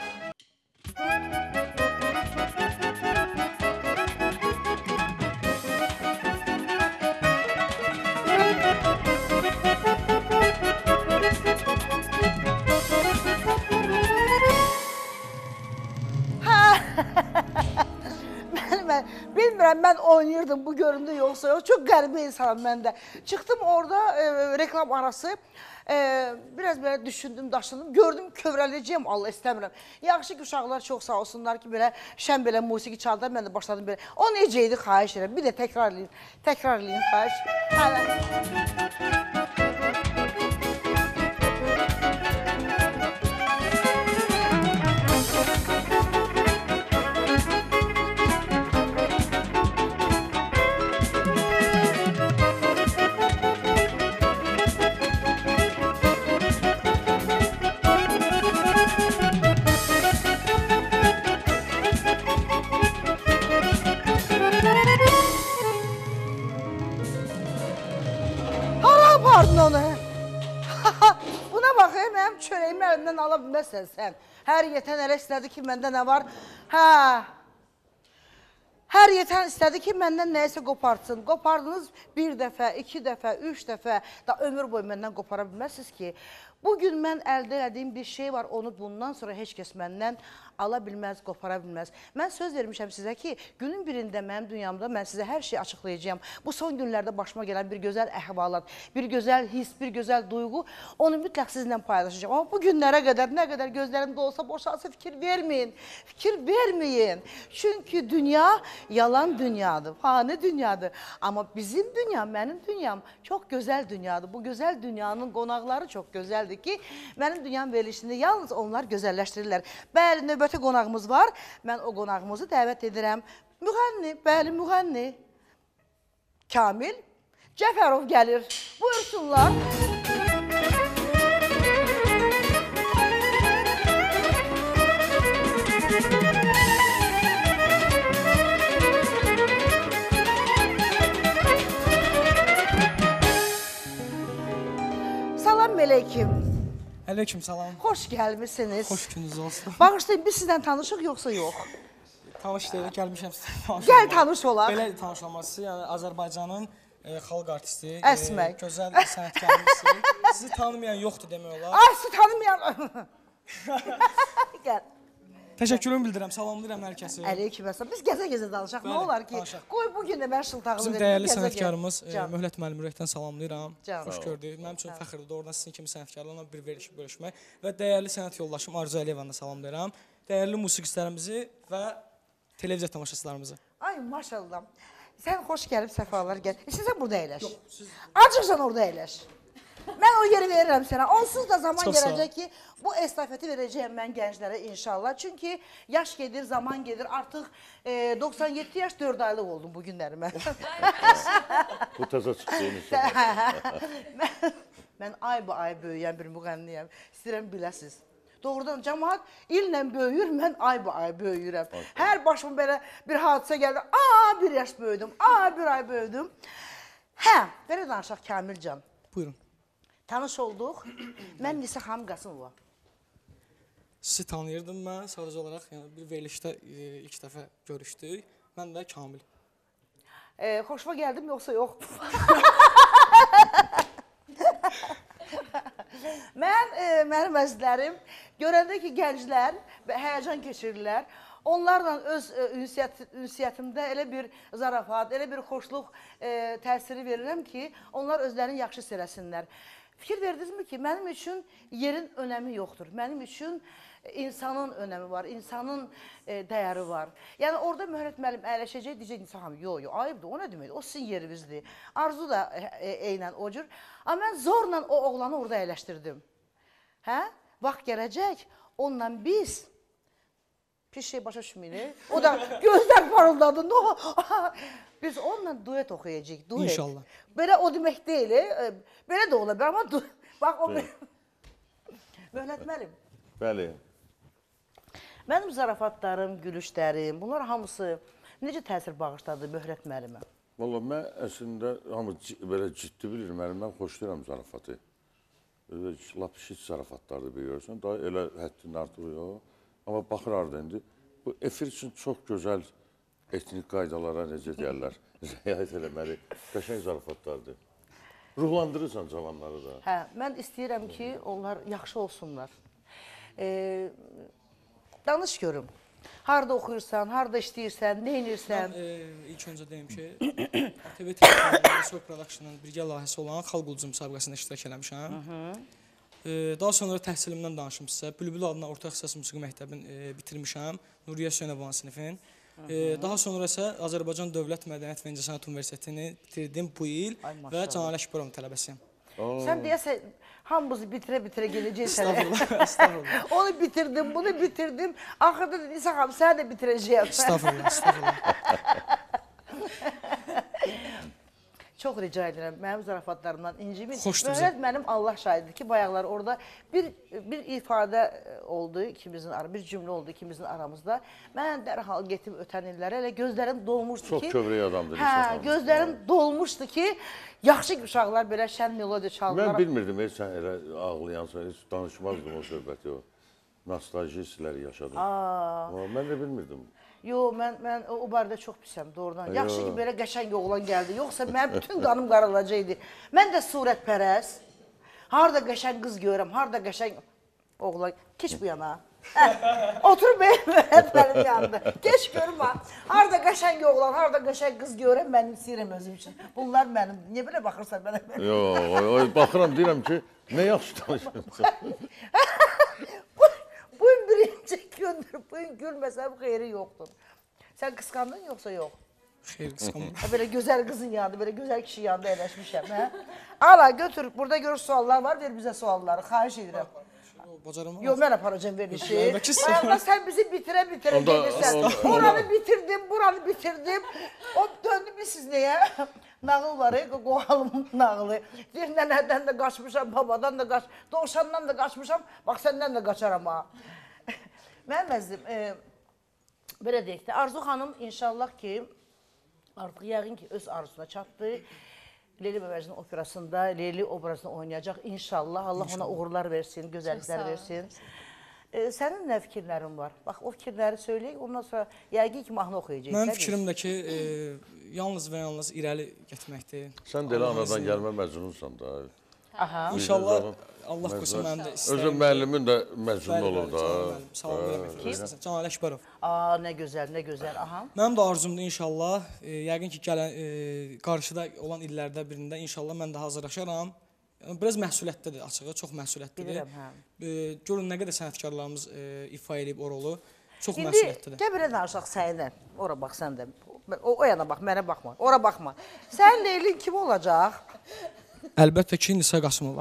[SPEAKER 1] Bilmirəm, mən oynayırdım, bu göründü yoxsa yox. Çox qəribə insanım mən də. Çıxdım orada reklam arası, biraz belə düşündüm, daşındım, gördüm kövrələcəyəm, Allah istəmirəm. Yaxşı ki, uşaqlar çox sağ olsunlar ki, belə şən belə musiqi çaldı, mən də başladım belə. O necə idi, xahiş edirəm, bir də təkrarlayın, xahiş. Buna baxayım, mənim çörəyimi əlimdən ala bilməzsən sən. Hər yetən elə istədi ki, məndə nə var? Hər yetən istədi ki, məndən nəyəsə qopartsın. Qopardınız bir dəfə, 2 dəfə, 3 dəfə, da ömür boyu məndən qopara bilməzsiniz ki, bugün mən əldə edədiyim bir şey var, onu bundan sonra heç kəs məndən ala bilməz, qopara bilməz. Mən söz vermişəm sizə ki, günün birində mənim dünyamda mən sizə hər şeyi açıqlayacağım. Bu son günlərdə başıma gələn bir gözəl əhvalat, bir gözəl his, bir gözəl duyğu, onu mütləq sizinlə paylaşacağım. Amma bu günlərə qədər, nə qədər gözlərimdə olsa boşalsa fikir verməyin, fikir verməyin. Çünki dünya yalan dünyadır, fani dünyadır. Amma bizim dünyam, mənim dünyam çox gözəl dünyadır. Bu gözəl dünyanın qonaqları çox gözəldir ki, mənim dünyam verilişini yalnız onlar gözəlləşdirirlər. Bəli, növbəti qonağımız var. Mən o qonağımızı dəvət edirəm. Müğənni, bəli, müğənni. Kamil Cəfərov gəlir. Buyursunlar. Salam əleykum.
[SPEAKER 6] Aleyküm salam.
[SPEAKER 1] Xoş gəlmişsiniz.
[SPEAKER 6] Xoş gününüz olsun.
[SPEAKER 1] Bağışlayın, biz sizdən tanışıq yoxsa yox?
[SPEAKER 6] Tanış deyil, gəlmişəm sizdən tanış.
[SPEAKER 1] Gəl tanış olaq.
[SPEAKER 6] Belə tanış olması, yəni Azərbaycanın xalq artisti,
[SPEAKER 1] Əsmək.
[SPEAKER 6] Gözəl sənətkarımızdır. Sizi tanımayan yoxdur demək olar.
[SPEAKER 1] Ay, sizi tanımayan. Gəl.
[SPEAKER 6] Təşəkkürümü bildirəm, salamlayıram hər kəsi.
[SPEAKER 1] Aleyküm əsəlam. Biz gəzə-gəzə danışaq. Nə olar ki, qoy bugün də mən şıltaqlıq
[SPEAKER 6] Bizim
[SPEAKER 1] edim.
[SPEAKER 6] dəyərli sənətkarımız Möhlət müəllim ürəkdən salamlayıram.
[SPEAKER 1] Can.
[SPEAKER 6] Xoş gördük. Mənim üçün fəxrdir doğrudan sizin kimi sənətkarlarla bir verilişi bölüşmək və dəyərli sənət yoldaşım Arzu Əliyevanı da salamlayıram. Dəyərli musiqistlərimizi və televiziya tamaşaçılarımızı.
[SPEAKER 1] Ay, maşallah. Sən xoş gəlib, səfalar gəl. İstəsən burada əyləş. Acıqsan orada əyləş. Mən o yeri verirəm sənə. Onsuz da zaman gələcək ki, bu estafeti verəcəyəm mən gənclərə inşallah. Çünki yaş gedir, zaman gedir. Artıq 97 yaş 4 aylıq oldum bu günləri mən.
[SPEAKER 3] Bu təzə çıxdı inşallah.
[SPEAKER 1] Mən ay böyüyən bir müğənniyəm. İstəyirəm biləsiniz. Doğrudan cəmaat illə böyüyür, mən ay böyüyürəm. Hər başıma belə bir hadisə gəlir. Bir yaş böyüdüm, bir ay böyüdüm. Belə danışaq Kamilcan.
[SPEAKER 6] Buyurun.
[SPEAKER 1] Tanış olduq. Mən Nisə xanım Qasımova.
[SPEAKER 6] Sizi tanıyırdım mən sadəcə olaraq. Yəni bir verilişdə ilk dəfə görüşdük. Mən də Kamil.
[SPEAKER 1] Xoşuma gəldim yoxsa yox? Mənim əzizlərim görəndə ki, gənclər həyəcan keçirirlər. Onlarla öz ünsiyyətimdə elə bir zarafat, elə bir xoşluq təsiri verirəm ki, onlar özlərini yaxşı hiss eləsinlər. Fikir verdinizmi ki, mənim üçün yerin önəmi yoxdur. Mənim üçün insanın önəmi var, insanın dəyəri var. Yəni, orada Möhlət müəllim əyləşəcək, deyəcək, insan hamı, yox, ayıbdır, o nə demək, o sizin yerimizdir. Arzu da eynən o cür. Amma mən zorla o oğlanı orada əyləşdirdim. Vaxt gələcək, onunla biz pis şey başa düşmür. O da gözlər parıldadı. No. Biz onunla duet oxuyacağıq. Duet.
[SPEAKER 6] İnşallah.
[SPEAKER 1] Belə o demək deyil. Belə də ola bilər amma bax o Möhnət müəllim.
[SPEAKER 3] Bəli.
[SPEAKER 1] Mənim zarafatlarım, gülüşlərim, bunlar hamısı necə təsir bağışladı Möhnət müəllimə?
[SPEAKER 3] Valla mən əslində hamı belə ciddi bilir, mən xoşlayıram zarafatı. Lap şit zarafatlardır biliyorsun. Daha elə həddindən artıq yox. Amma baxırardı indi. Bu efir üçün çox gözəl etnik qaydalara necə deyərlər, riayət eləməli, qəşəng zarafatlardır. Ruhlandırırsan cavanları da.
[SPEAKER 1] Hə, mən istəyirəm ki, onlar yaxşı olsunlar. Danış görüm. Harada oxuyursan, harada işləyirsən, nə edirsən?
[SPEAKER 6] İlk öncə deyim ki, ATV Televiziya Soy Production-ın birgə layihəsi olan Xalq Ulduzu müsabiqəsində iştirak eləmişəm. Daha sonra təhsilimdən danışım sizə. Bülbül adına orta ixtisas musiqi məktəbini bitirmişəm. Nuriyə Hüseynova sinifin. Daha sonra isə Azərbaycan Dövlət Mədəniyyət və İncəsənət Universitetini bitirdim bu il və Canan Əkbərovun tələbəsiyəm.
[SPEAKER 1] Sən deyəsən, hamımızı bitirə-bitirə gələcəksən.
[SPEAKER 6] Estağfurullah, estağfurullah.
[SPEAKER 1] Onu bitirdim, bunu bitirdim. Axırda da İsa xanım, səni də bitirəcəyəm.
[SPEAKER 6] Estağfurullah, estağfurullah.
[SPEAKER 1] Çox rica edirəm, mənim zarafatlarımdan incimin.
[SPEAKER 6] Xoşdur
[SPEAKER 1] Möhnət mənim Allah şahididir ki, bayaqlar orada bir ifadə oldu, bir cümlə oldu ikimizin aramızda. Mən dərhal getib ötən illərə elə gözlərim dolmuşdu ki...
[SPEAKER 3] Çox kövrək adamdır.
[SPEAKER 1] Hə, gözlərim dolmuşdu ki, yaxşı uşaqlar belə şən melodiya çaldılar.
[SPEAKER 3] Mən bilmirdim, sən elə ağlayansan, heç danışmazdım o söhbəti o. Nostalji hissləri yaşadım. Mən də bilmirdim.
[SPEAKER 1] Yox, mən o barədə çox pisəm, doğrudan. Yaxşı ki, belə qəşəng oğlan gəldi. Yoxsa mənim bütün qanım qaralacaqdı. Mən də surətpərəs. Harada qəşəng qız görürəm, harada qəşəng oğlan. Keç bu yana. Otur mənim öğretmənim yanında. Keç görüm ha. Harada qəşəng oğlan, harada qəşəng qız görürəm, mən istəyirəm özüm üçün. Bunlar mənim. Niyə belə baxırsan mənə?
[SPEAKER 3] Yox, baxıram, deyirəm ki, nə yaxşı danışırsan.
[SPEAKER 1] Bugün birinci gündür, bugün gülməsəm xeyri yoxdur. Sən qısqandın yoxsa yox?
[SPEAKER 6] Xeyr, qısqanmam.
[SPEAKER 1] Belə gözəl qızın yanında, belə gözəl kişi yanında əyləşmişəm. Ala, götür, burada görür suallar var, ver bizə sualları, xahiş edirəm.
[SPEAKER 6] Bacaramam.
[SPEAKER 1] Yox, mən aparacağım verilişi.
[SPEAKER 6] Yerdəki sual.
[SPEAKER 1] Bayaqda sən bizi bitirə-bitirə gedirsən. Oranı bitirdim, buranı bitirdim. O döndü siz nəyə? Nağıl var, qoğalımın nağılı. Deyir, nənədən də qaçmışam, babadan da qaçmışam, doğuşandan da qaçmışam, bax səndən də qaçaram ha. Mənim əzdim, belə deyək də, Arzu xanım inşallah ki, artıq yəqin ki, öz arzusuna çatdı. Leyli Bəbəcinin operasında Leyli obrazını oynayacaq inşallah. Allah ona uğurlar versin, gözəlliklər versin. Sənin nə fikirlərin var? Bax, o fikirləri söyləyək, ondan sonra yəqin ki, mahnı oxuyacaq.
[SPEAKER 6] Mənim fikrim də ki, yalnız və yalnız irəli getməkdir.
[SPEAKER 3] Sən də elə anadan gəlmə məcnunsan da.
[SPEAKER 6] İnşallah Allah qoysa mənim də istəyim.
[SPEAKER 3] Özün müəllimin də məcnun olur da.
[SPEAKER 6] Salam vermək. Canan Əkbərov.
[SPEAKER 1] Nə gözəl, nə gözəl.
[SPEAKER 6] Mənim də arzumdur inşallah. Yəqin ki, qarşıda olan illərdə birində inşallah mən də hazırlaşaram. Biraz məsuliyyətlidir açığı, çox məsuliyyətlidir.
[SPEAKER 1] Bilirəm, hə.
[SPEAKER 6] Görün nə qədər sənətkarlarımız ifa edib o rolu. Çox məsuliyyətlidir.
[SPEAKER 1] İndi gəl belə danışaq səninlə. Ora bax, sən də. O yana bax, mənə baxma. Ora baxma. Sənin Leylin kim olacaq?
[SPEAKER 6] Əlbəttə ki, Nisa Qasımova.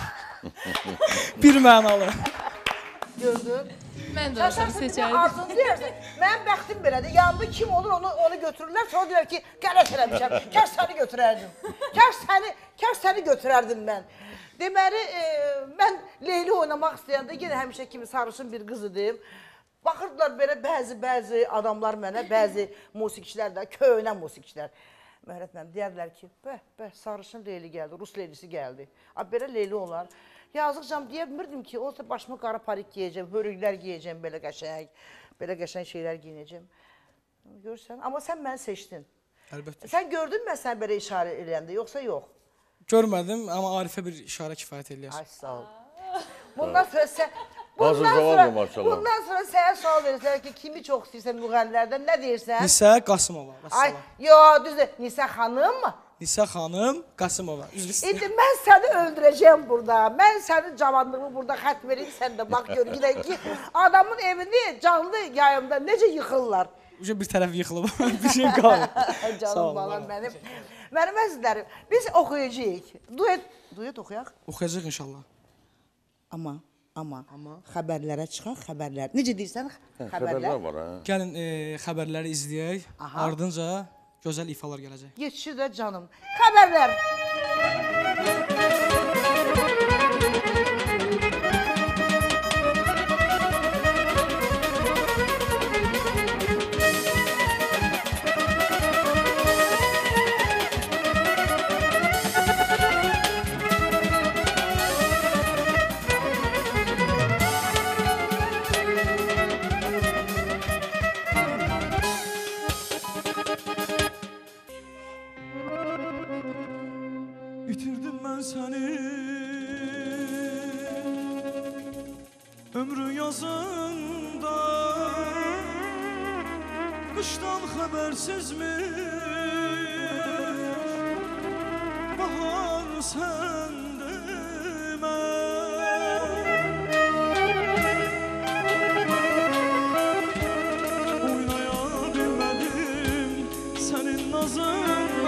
[SPEAKER 6] Bir mənalı.
[SPEAKER 1] Gördün?
[SPEAKER 4] Mən də onu seçərdim.
[SPEAKER 1] Arzunu deyərsən, mənim bəxtim belədir. Yanında kim olur, onu götürürlər. Sonra deyirlər ki, qələt eləmişəm. Kər səni götürərdim. Kər səni götürərdim mən. Deməli, mən Leyli oynamaq istəyəndə yenə həmişə kimi sarışın bir qız idim. Baxırdılar belə bəzi adamlar mənə, bəzi musiqiçilər də, köhnə musiqiçilər. Möhnət mənim deyərlər ki, sarışın Leyli gəldi, Rus Leylisi gəldi. Belə Leyli olar. Yazıqcam deyə bilmirdim ki, olsa başıma qara parik giyəcəm, hörüklər giyəcəm, belə qəşəng şeylər giyinəcəm. Görürsən, amma sən məni seçdin.
[SPEAKER 6] Əlbəttə.
[SPEAKER 1] Sən gördün mə sən belə işarə eləyəndə, yoxsa yox?
[SPEAKER 6] Görmədim, amma Arifə bir işarə kifayət eləyər.
[SPEAKER 1] Ay, sağ ol. Bundan sonra sən... Bundan sonra sənə sual verirsən ki, kimi çox istəyirsən müğənnilərdən, nə deyirsən?
[SPEAKER 6] Nisə Qasımova.
[SPEAKER 1] Ay, yox, düzdür, Nisə xanım mı?
[SPEAKER 6] Nisə xanım Qasımova.
[SPEAKER 1] İndi mən səni öldürəcəm burada. Mən sənin cavanlığımı burada xət vereyim, sən də bax gör ki, adamın evini canlı yayımda necə yıxırlar.
[SPEAKER 6] Bir tərəf yıxılıb, bir şey qalıb.
[SPEAKER 1] Canım balam mənim. Mənim əzizlərim, biz oxuyacağıq. Duet oxuyaq?
[SPEAKER 6] Oxuyacaq inşallah.
[SPEAKER 1] Amma Amma xəbərlərə çıxan xəbərlər. Necə deyirsən?
[SPEAKER 3] Xəbərlər var ha.
[SPEAKER 6] Gəlin xəbərləri izləyək. Ardınca gözəl ifalar gələcək.
[SPEAKER 1] Geçişi də canım. Xəbərlər.
[SPEAKER 7] Bitirdim ben seni ömrü yazında, kıştan habersizmiş bahar sendime. Oynayabilmedim senin nazınla,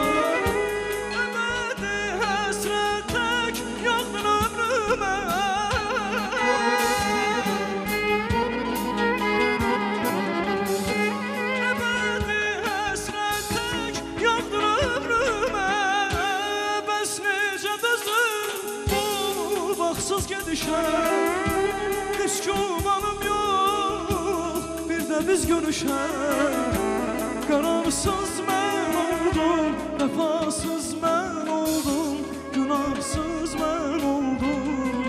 [SPEAKER 7] hiç gümanım yok, bir de biz görüşen. Kararsız ben oldum, vefasız ben oldum, günahsız ben oldum.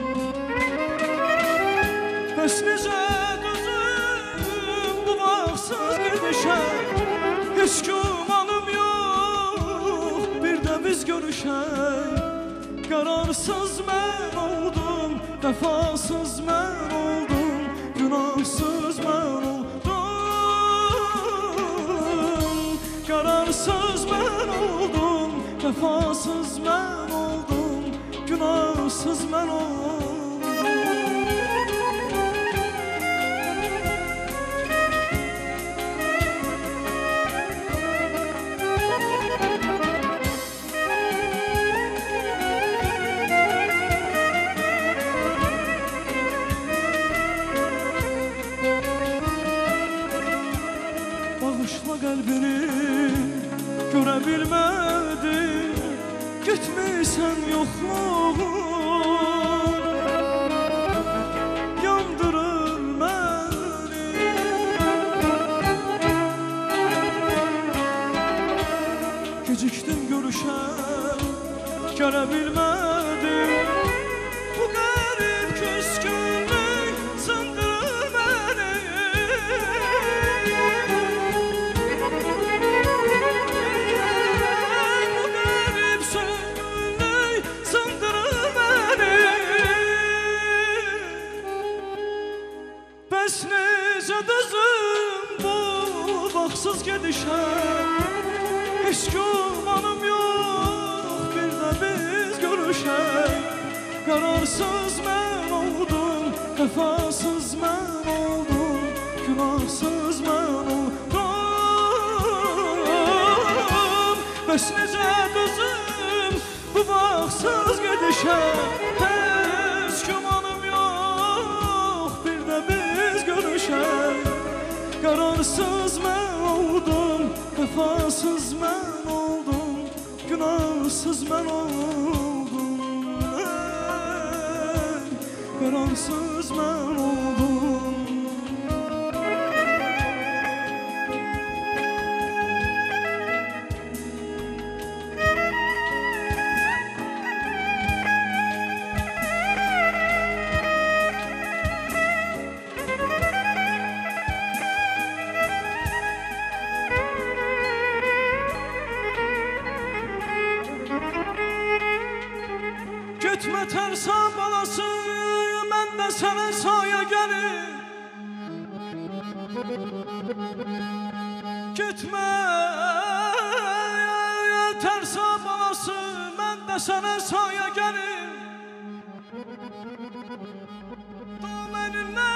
[SPEAKER 7] Bəs necə düzüm bu vaxtsız gedişen. Hiç gümanım yok, bir de biz görüşen. Kararsız ben oldum, vefasız ben oldum, günahsız ben oldum. Kararsız ben oldum, vefasız ben oldum, günahsız ben oldum. Kalbini görebilmedim, gitmişsen yokluğun yandırır beni. Geciktim görüşen, görebilmedim, bu garip küskünlük sandırır beni. Baksız gedişen, hiç gümanım yok, bir de biz görüşen. Kararsız ben oldum, vefasız ben oldum, günahsız ben oldum. Bəs necə düzüm bu baksız gedişen. Hiç gümanım yok, bir de biz görüşen. Kararsız ben oldum, vefasız ben oldum, günahsız ben oldum. Kararsız ben oldum. Gitme tersa balası, ben de sana saya gelir. Gitme tersa balası, ben de sana saya gelir. Dameninle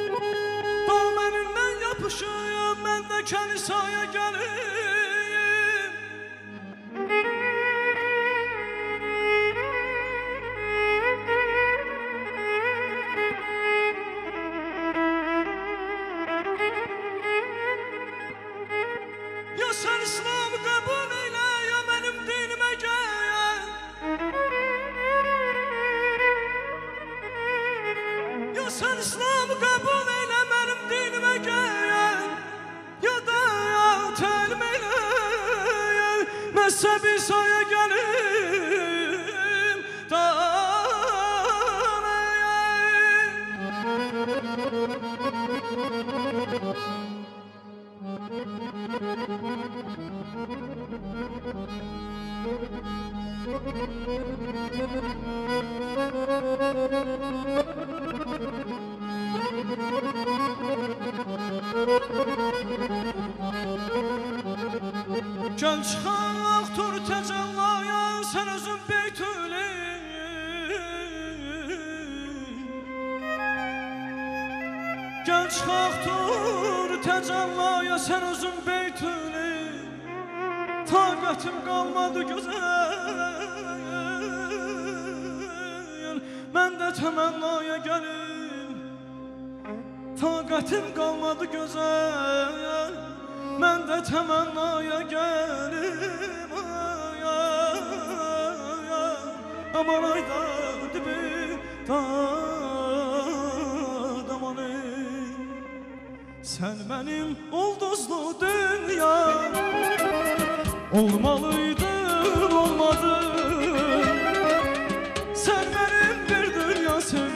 [SPEAKER 7] yapışıyım, ben de kendi saya gelir. Sen İslam'ı kabul eyle benim dinime gel. Ya da telm eyle. Mezhebi saya gelim. Gel çıxaq tur təcəllaya, sən özün beytüli. Gel çıxaq tur təcəllaya, sən özün beytüli. Taqətim qalmadı gözəl, mən də təmənnaya gəlim. Taqətim qalmadı gözəl, mən də təmənnaya gəlim. Aman ayda dibi aman sen benim ulduzlu dünya olmalıydın olmadın. Sen benim bir dünya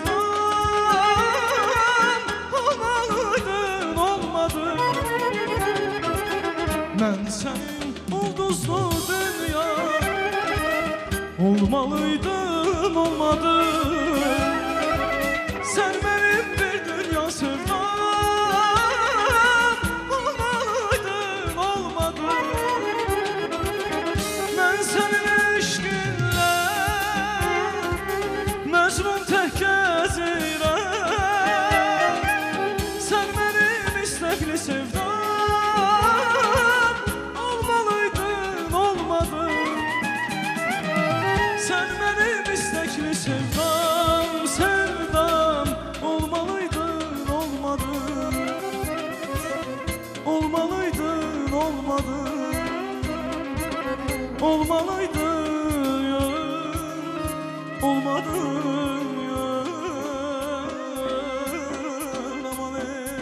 [SPEAKER 7] sevdam olmalıydın olmadın. Ben senin ulduzlu dünya olmalıydın olmadın. Sen benim bir dünya sevdam olmalıydın olmadın. Ben senin eşkinle mecnun tek gezirem. Sen benim istekli sevdam olmalıydın olmadın. Sen benim istekli sevdam, sevdam olmalıydın olmadın. Olmalıydın olmadın. Olmalıydın ya, olmadın ya. Aman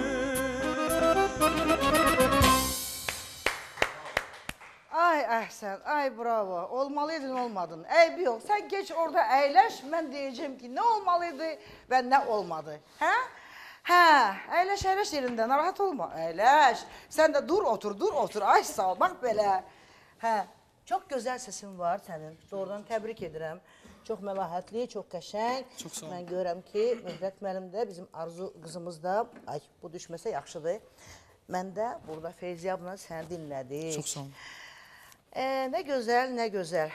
[SPEAKER 1] Ay Əhsən, ay bravo. Olmalıydın, olmadın. Eybi yok. Sen geç orada eğleş. Ben diyeceğim ki ne olmalıydı ve ne olmadı. He? He, eğleş yerinden. Rahat olma. Eğleş. Sen de dur otur. Ay sağ ol. Bak böyle. He. Çok güzel sesin var senin. Doğrudan tebrik ederim. Çok məlahətli, çok qəşəng.
[SPEAKER 6] Çox sağ ol.
[SPEAKER 1] Mən görürəm ki, Möhrət müəllim də, bizim Arzu qızımız da, ay bu düşməsə yaxşıdır. Mən də burada Feyziyabla səni dinlədik.
[SPEAKER 6] Çox sağ olun.
[SPEAKER 1] Ne güzel, ne güzel.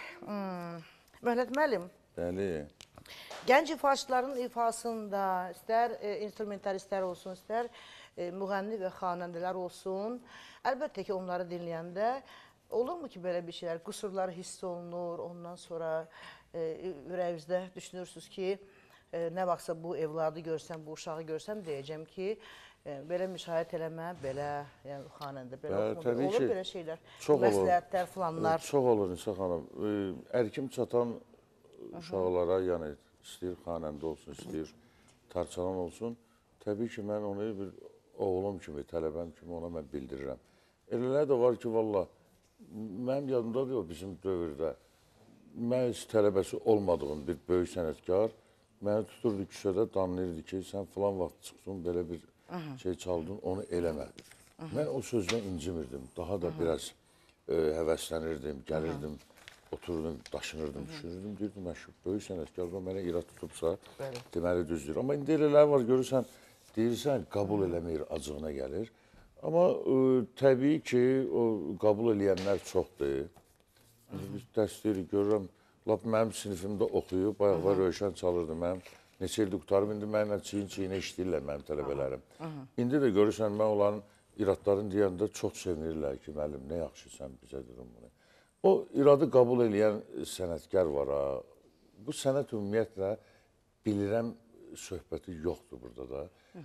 [SPEAKER 1] Möhrət müəllim,
[SPEAKER 3] Bəli.
[SPEAKER 1] gənc ifaçıların ifasında, istər instrumentalistlər olsun, istər müğənni və xanəndələr olsun, əlbəttə ki, onları dinləyəndə olurmu ki, belə bir şeylər, qüsurlar hiss olunur, ondan sonra ürəyinizdə düşünürsünüz ki, nə vaxtsa bu evladı görsəm, bu uşağı görsəm, deyəcəm ki, belə müşahidə eləmə, belə, yəni xanəndə, belə oxumudur. Olur belə şeylər, məsləhətlər, filanlar.
[SPEAKER 3] Çox olur Nisa xanım. Ərkim çatan uşaqlara, yəni istəyir xanəndə olsun, istəyir tarçalan olsun, təbii ki, mən onu bir oğlum kimi, tələbəm kimi ona mən bildirirəm. Elələr də var ki, valla, mənim yadımdadır o bizim dövrdə, mən heç tələbəsi olmadığım bir böyük sənətkar məni tuturdu küçədə, danlayırdı ki, sən filan vaxt çıxdın, belə bir şey çaldın, onu eləmə. Mən o sözdən incimirdim, daha da biraz həvəslənirdim, gəlirdim, otururdum, daşınırdım, düşünürdüm, deyirdim, məşhur, böyük sənətkar mənə irad tutubsa, deməli düzdür. Amma indi elələr var, görürsən, deyirsən, qəbul eləməyir, acığına gəlir. Amma təbii ki, o qəbul eləyənlər çoxdur. Biz dərsləri görürəm, lap mənim sinifimdə oxuyub, bayaqlar Rövşən çalırdı mənim. Neçə ildir qutarım, indi mənimlə çiyin-çiyinə işləyirlər mənim tələbələrim. İndi də görürsən, mən onların iradlarını deyəndə çox sevinirlər ki, müəllim, nə yaxşı sən bizə dedim bunu. O iradı qəbul eləyən sənətkar var ha. Bu sənət ümumiyyətlə bilirəm söhbəti yoxdur burada da.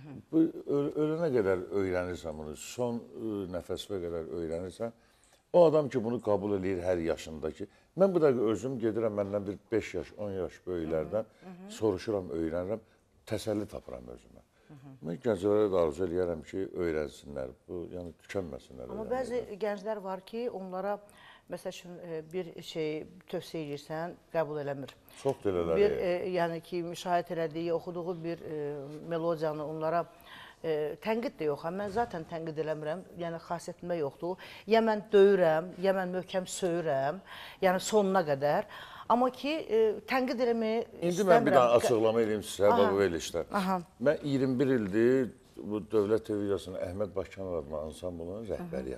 [SPEAKER 3] Ölənə qədər öyrənirsən bunu, son nəfəsvə qədər öyrənirsən. O adam ki, bunu qəbul eləyir hər yaşındakı. Mən bu dəqiqə özüm gedirəm, məndən bir 5 yaş, 10 yaş böyüklərdən soruşuram, öyrənirəm. təsəlli tapıram özümə. Mən gənclərə də arzu eləyərəm ki, öyrənsinlər, yəni tükənməsinlər.
[SPEAKER 1] Amma bəzi gənclər var ki, onlara məsəl üçün bir şey tövsiyə edirsən, qəbul eləmir.
[SPEAKER 3] Çox delələr.
[SPEAKER 1] Bir, yəni ki, müşahidə elədiyi, oxuduğu bir melodiyanı onlara tənqid də yox. Mən zaten tənqid eləmirəm, yəni xasiyyətimdə yoxdur. Ya mən döyürəm, ya mən möhkəm söyürəm, yəni sonuna qədər. Amma ki, tənqid eləməyi istəmirəm.
[SPEAKER 3] İndi mən bir daha açıqlama edeyim sizə, bu verilişlər. Mən 21 ildir bu Dövlət Televiziyasının Əhməd Bakıxanov adlı ansamblının rəhbəriyəm.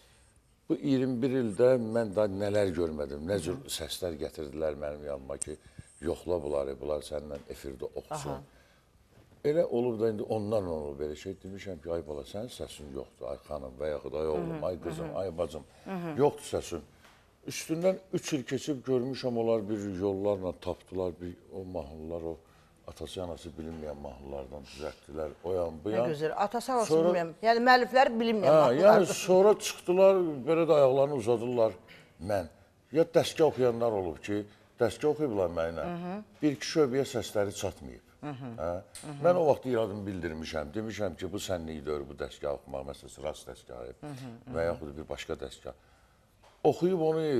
[SPEAKER 3] Bu 21 ildə mən daha nələr görmədim, nə cür səslər gətirdilər mənim yanıma ki, yoxla bunları, bunlar səninlə efirdə oxusun. Elə olub da indi ondan olub belə şey demişəm ki, ay bala, sənin səsin yoxdur, ay xanım və yaxud ay oğlum, ay qızım, ay bacım, yoxdur səsin. Üstündən 3 il keçib görmüşəm, onlar bir yollarla tapdılar, o mahnılar, o atası, anası bilinməyən mahnılardan düzəltdilər, o yan, bu yan.
[SPEAKER 1] Nə gözəl, atası, anası bilinməyən, yəni müəlliflər bilinməyən mahnılar.
[SPEAKER 3] Yəni sonra çıxdılar, belə də ayaqlarını uzadırlar mən. Ya dəstgah oxuyanlar olub ki, dəstgah oxuyublar mənimlə, bir-iki şöbəyə səsləri çatmayıb. Mən o vaxt iradımı bildirmişəm, demişəm ki, bu sənlikdir, bu dəstgah oxumaq məsələsi, rast dəstgahı və yaxud bir başqa dəstgah. Oxuyub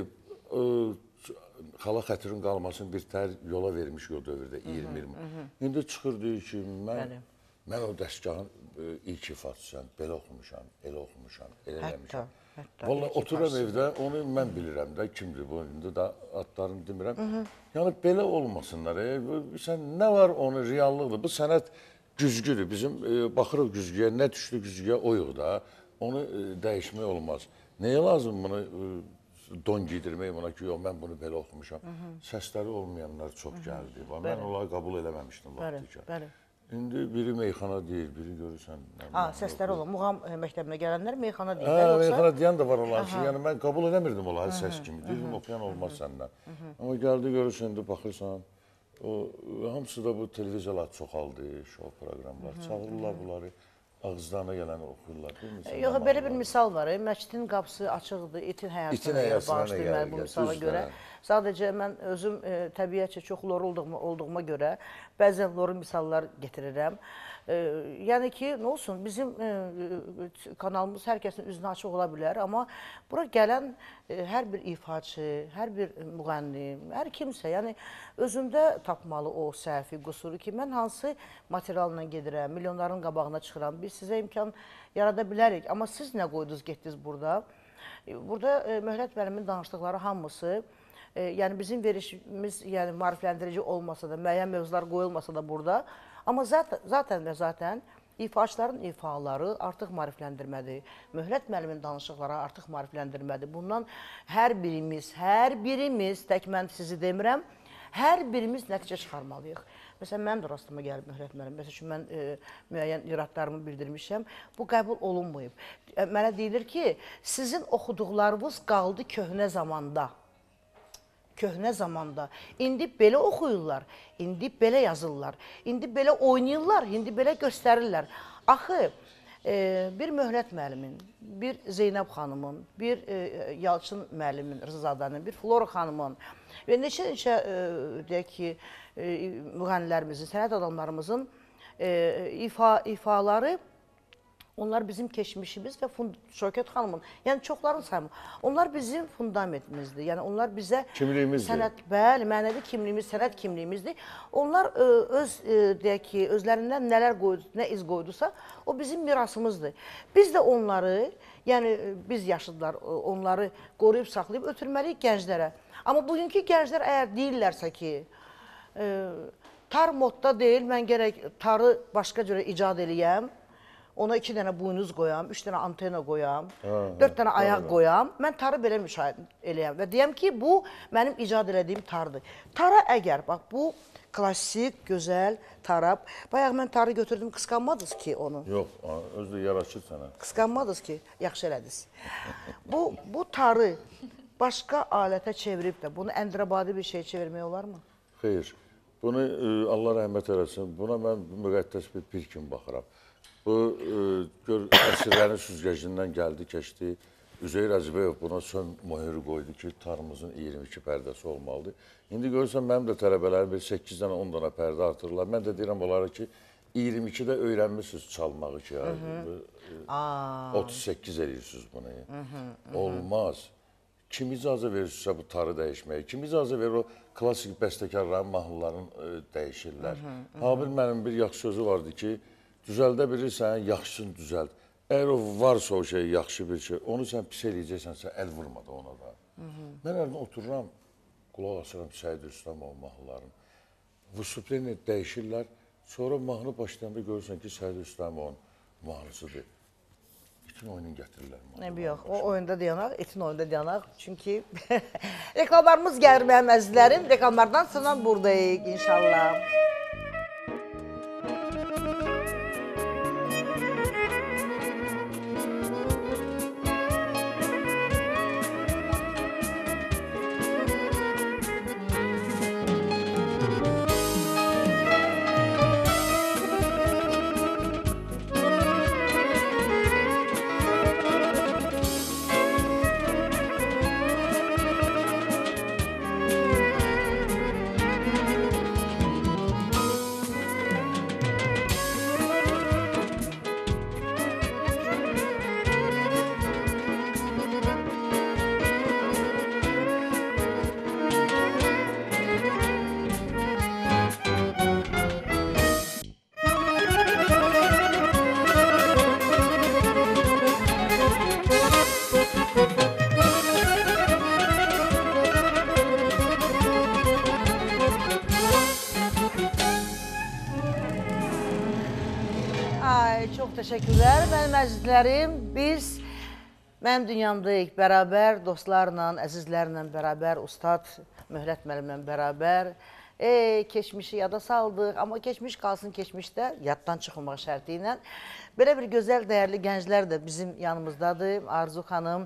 [SPEAKER 3] onu xala xətirin qalmasını bir tər yola vermiş o dövrdə 20 il. İndi çıxır deyir ki, mən o dəstgahın ilk ifaçısıyam, belə oxumuşam, elə oxumuşam, elə eləmişəm. Valla oturam evdə, onu mən bilirəm də, kimdir bu, indi də adlarını demirəm. Yəni belə olmasınlar, sən nə var onu, reallıqdır, bu sənət güzgüdür, bizim baxırıq güzgüyə, nə düşdü güzgüyə oyuq da, onu dəyişmək olmaz. Nəyə lazım bunu don giydirmək buna ki, yox, mən bunu belə oxumuşam. Səsləri olmayanlar çox gəldi. Mən onları qəbul eləməmişdim vaxtı. İndi biri meyxana deyir, biri görürsən.
[SPEAKER 1] Səsləri olan, muğam məktəbinə gələnlər meyxana deyirlər.
[SPEAKER 3] Meyxana deyən də var onlar ki, yəni mən qəbul eləmirdim onları səs kimi. Deyirdim, oxuyan olmaz səndən. Amma gəldi görürsən, indi baxırsan, hamısı da bu televiziyalar çoxaldı, şou proqramlar. Çağırırlar bunları. Ağızlarına gələni oxuyurlar.
[SPEAKER 1] Yox, belə bir misal var. Məscidin qapısı açıqdır, itin həyatına başlayır bu misala görə. Sadəcə mən özüm təbiətcə çox lor olduğuma görə bəzən lor misallar getirirəm. Yəni ki, nə olsun, bizim kanalımız hər kəsin üzünə açıq ola bilər, amma bura gələn hər bir ifaçı, hər bir müğənni, hər kimsə, yəni özündə tapmalı o səhvi, qusuru ki, mən hansı materialla gedirəm, milyonların qabağına çıxıram, biz sizə imkan yarada bilərik, amma siz nə qoydunuz, getdiniz burada? Burada Möhrət müəllimin danışdıqları hamısı, yəni bizim verişimiz maarifləndirici olmasa da, müəyyən mövzular qoyulmasa da burada, amma zaten ifaçıların ifaları artıq maarifləndirmədir. Möhrət müəllimin danışıqları artıq maarifləndirmədir. Bundan hər birimiz, tək mən sizi demirəm, hər birimiz nəticə çıxarmalıyıq. Məsələn, mənim də rastıma gəlib Möhrət müəllim. Məsələn, çünki mən müəyyən iradlarımı bildirmişəm. Bu qəbul olunmayıb. Mənə deyilir ki, sizin oxuduqlarınız qaldı köhnə zamanda. Köhnə zamanda. İndi belə oxuyurlar, indi belə yazırlar, indi belə oynayırlar, indi belə göstərirlər. Axı, bir Möhrət müəllimin, bir Zeynəb xanımın, bir Yalçın müəllimin, Rızadənin, bir Flora xanımın və neçə deyək ki, müğənnilərimizin, sənət adamlarımızın ifaları, onlar bizim keçmişimiz və Şökət xanımın, yəni çoxların sayımı, onlar bizim fundamentimizdir. Yəni onlar bizə sənət, bəli, mənəvi kimliyimiz, sənət kimliyimizdir. Onlar deyək ki, özlərindən nələr qoydu, nə iz qoydusa, o bizim mirasımızdır. Biz də onları, yəni biz yaşlılar, onları qoruyub, saxlayıb ötürməliyik gənclərə. Amma bugünkü gənclər əgər deyirlərsə ki, tar modda deyil, mən gərək tarı başqa cürə icad eləyəm, ona 2 dənə buynuz qoyam, 3 dənə antena qoyam, 4 dənə ayaq qoyam, mən tarı belə müşahidə eləyəm və deyəm ki, bu mənim icad elədiyim tardır. Tara əgər, bax, bu klassik, gözəl tarab, bayaq mən tarı götürdüm, qısqanmadınız ki onu?
[SPEAKER 3] Yox, özü də yaraşır sənə.
[SPEAKER 1] Qısqanmadınız ki, yaxşı elədiniz. Bu tarı başqa alətə çevirib də, bunu əndirabadi bir şey çevirmək olarmı?
[SPEAKER 3] Xeyr, bunu Allah rəhmət eləsin, buna mən müqəddəs bir pir kimi baxıram. Bu, əsrlərin süzgəcindən gəldi, keçdi. Üzeyir Hacıbəyov buna son möhür qoydu ki, tarımızın 22 pərdəsi olmalıdır. İndi görürsən, mənim də tələbələrim 8 dənə, 10 dənə pərdə artırırlar. Mən də deyirəm onlara ki, 22-də öyrənmişsiniz çalmağı ki, 38 edirsiniz bunu. Olmaz. Kim icazə verirsə bu tarı dəyişməyə, kim icazə verir o klasik bəstəkarların, mahnıların dəyişirlər. Habil mənim bir yaxşı sözü vardı ki, düzəldə bilirsən, yaxşısını düzəld. Əgər o varsa o şey, yaxşı bir şey, onu sən pis eləyəcəksənsə, əl vurma da ona da. Mən əlinə otururam, qulaq asıram Səid Rüstəmov mahnılarını. Vüsupleni dəyişirlər, sonra mahnı başlayanda görürsən ki, Səid Rüstəmovun mahnısıdır. İtin oyunu gətirirlər.
[SPEAKER 1] Yox, o oyunda dayanaq, itin oyunda dayanaq. Çünki reklamlarımız gəlir mənim əzizlərim. Reklamlardan sonra buradayıq inşallah. Çox təşəkkürlər, mənim əzizlərim. Biz mənim dünyamdayıq bərabər, dostlarla, əzizlərlə bərabər, ustad Möhrət müəllimlə bərabər. Keçmişi yada saldıq, amma keçmiş qalsın keçmişdə, yaddan çıxmamaq şərti ilə. Belə bir gözəl, dəyərli gənclər də bizim yanımızdadır. Arzu xanım,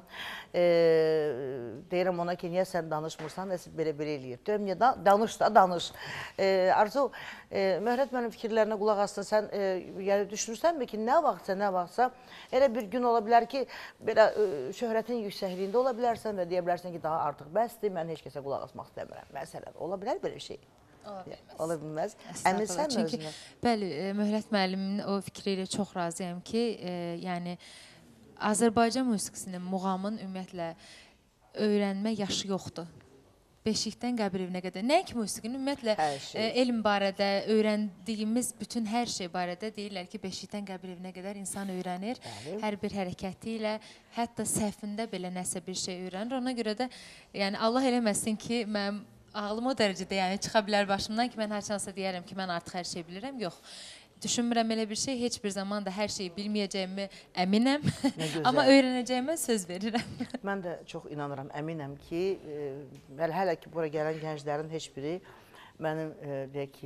[SPEAKER 1] deyirəm ona ki, niyə sən danışmırsan, nəsə belə eləyir. Deyirəm, niyə danış da, danış. Arzu, Möhrət mənim fikirlərinə qulaq assın, sən düşünürsənmi ki, nə vaxtsa, elə bir gün ola bilər ki, belə şöhrətin yüksəkliyində ola bilərsən və deyə bilərsən ki, daha artıq bəsdir, mən heç kəsə qulaq asmaq istəmirəm. Məsələn, ola bilər belə bir şey. Ola bilməz. Əminsən mi özünə?
[SPEAKER 4] Bəli, Möhrət müəllimin o fikri ilə çox razıyam ki, yəni Azərbaycan musiqisinin, muğamın ümumiyyətlə öyrənmə yaşı yoxdur. Beşikdən qəbir evinə qədər. Nəinki musiqinin, ümumiyyətlə elm barədə, öyrəndiyimiz bütün hər şey barədə deyirlər ki, beşikdən qəbir evinə qədər insan öyrənir. Hər bir hərəkəti ilə, hətta səhvində belə nəsə bir şey öyrənir. Ona görə də, yəni Allah eləməsin ki, mənim ağlım o dərəcədə yəni çıxa bilər başımdan ki, mən hər şansa deyərəm ki, mən artıq hər şey bilirəm. Yox, düşünmürəm elə bir şey, heç bir zaman da hər şeyi bilməyəcəyimi əminəm, amma öyrənəcəyimə söz verirəm.
[SPEAKER 1] Mən də çox inanıram, əminəm ki, hələ ki, bura gələn gənclərin heç biri mənim, deyək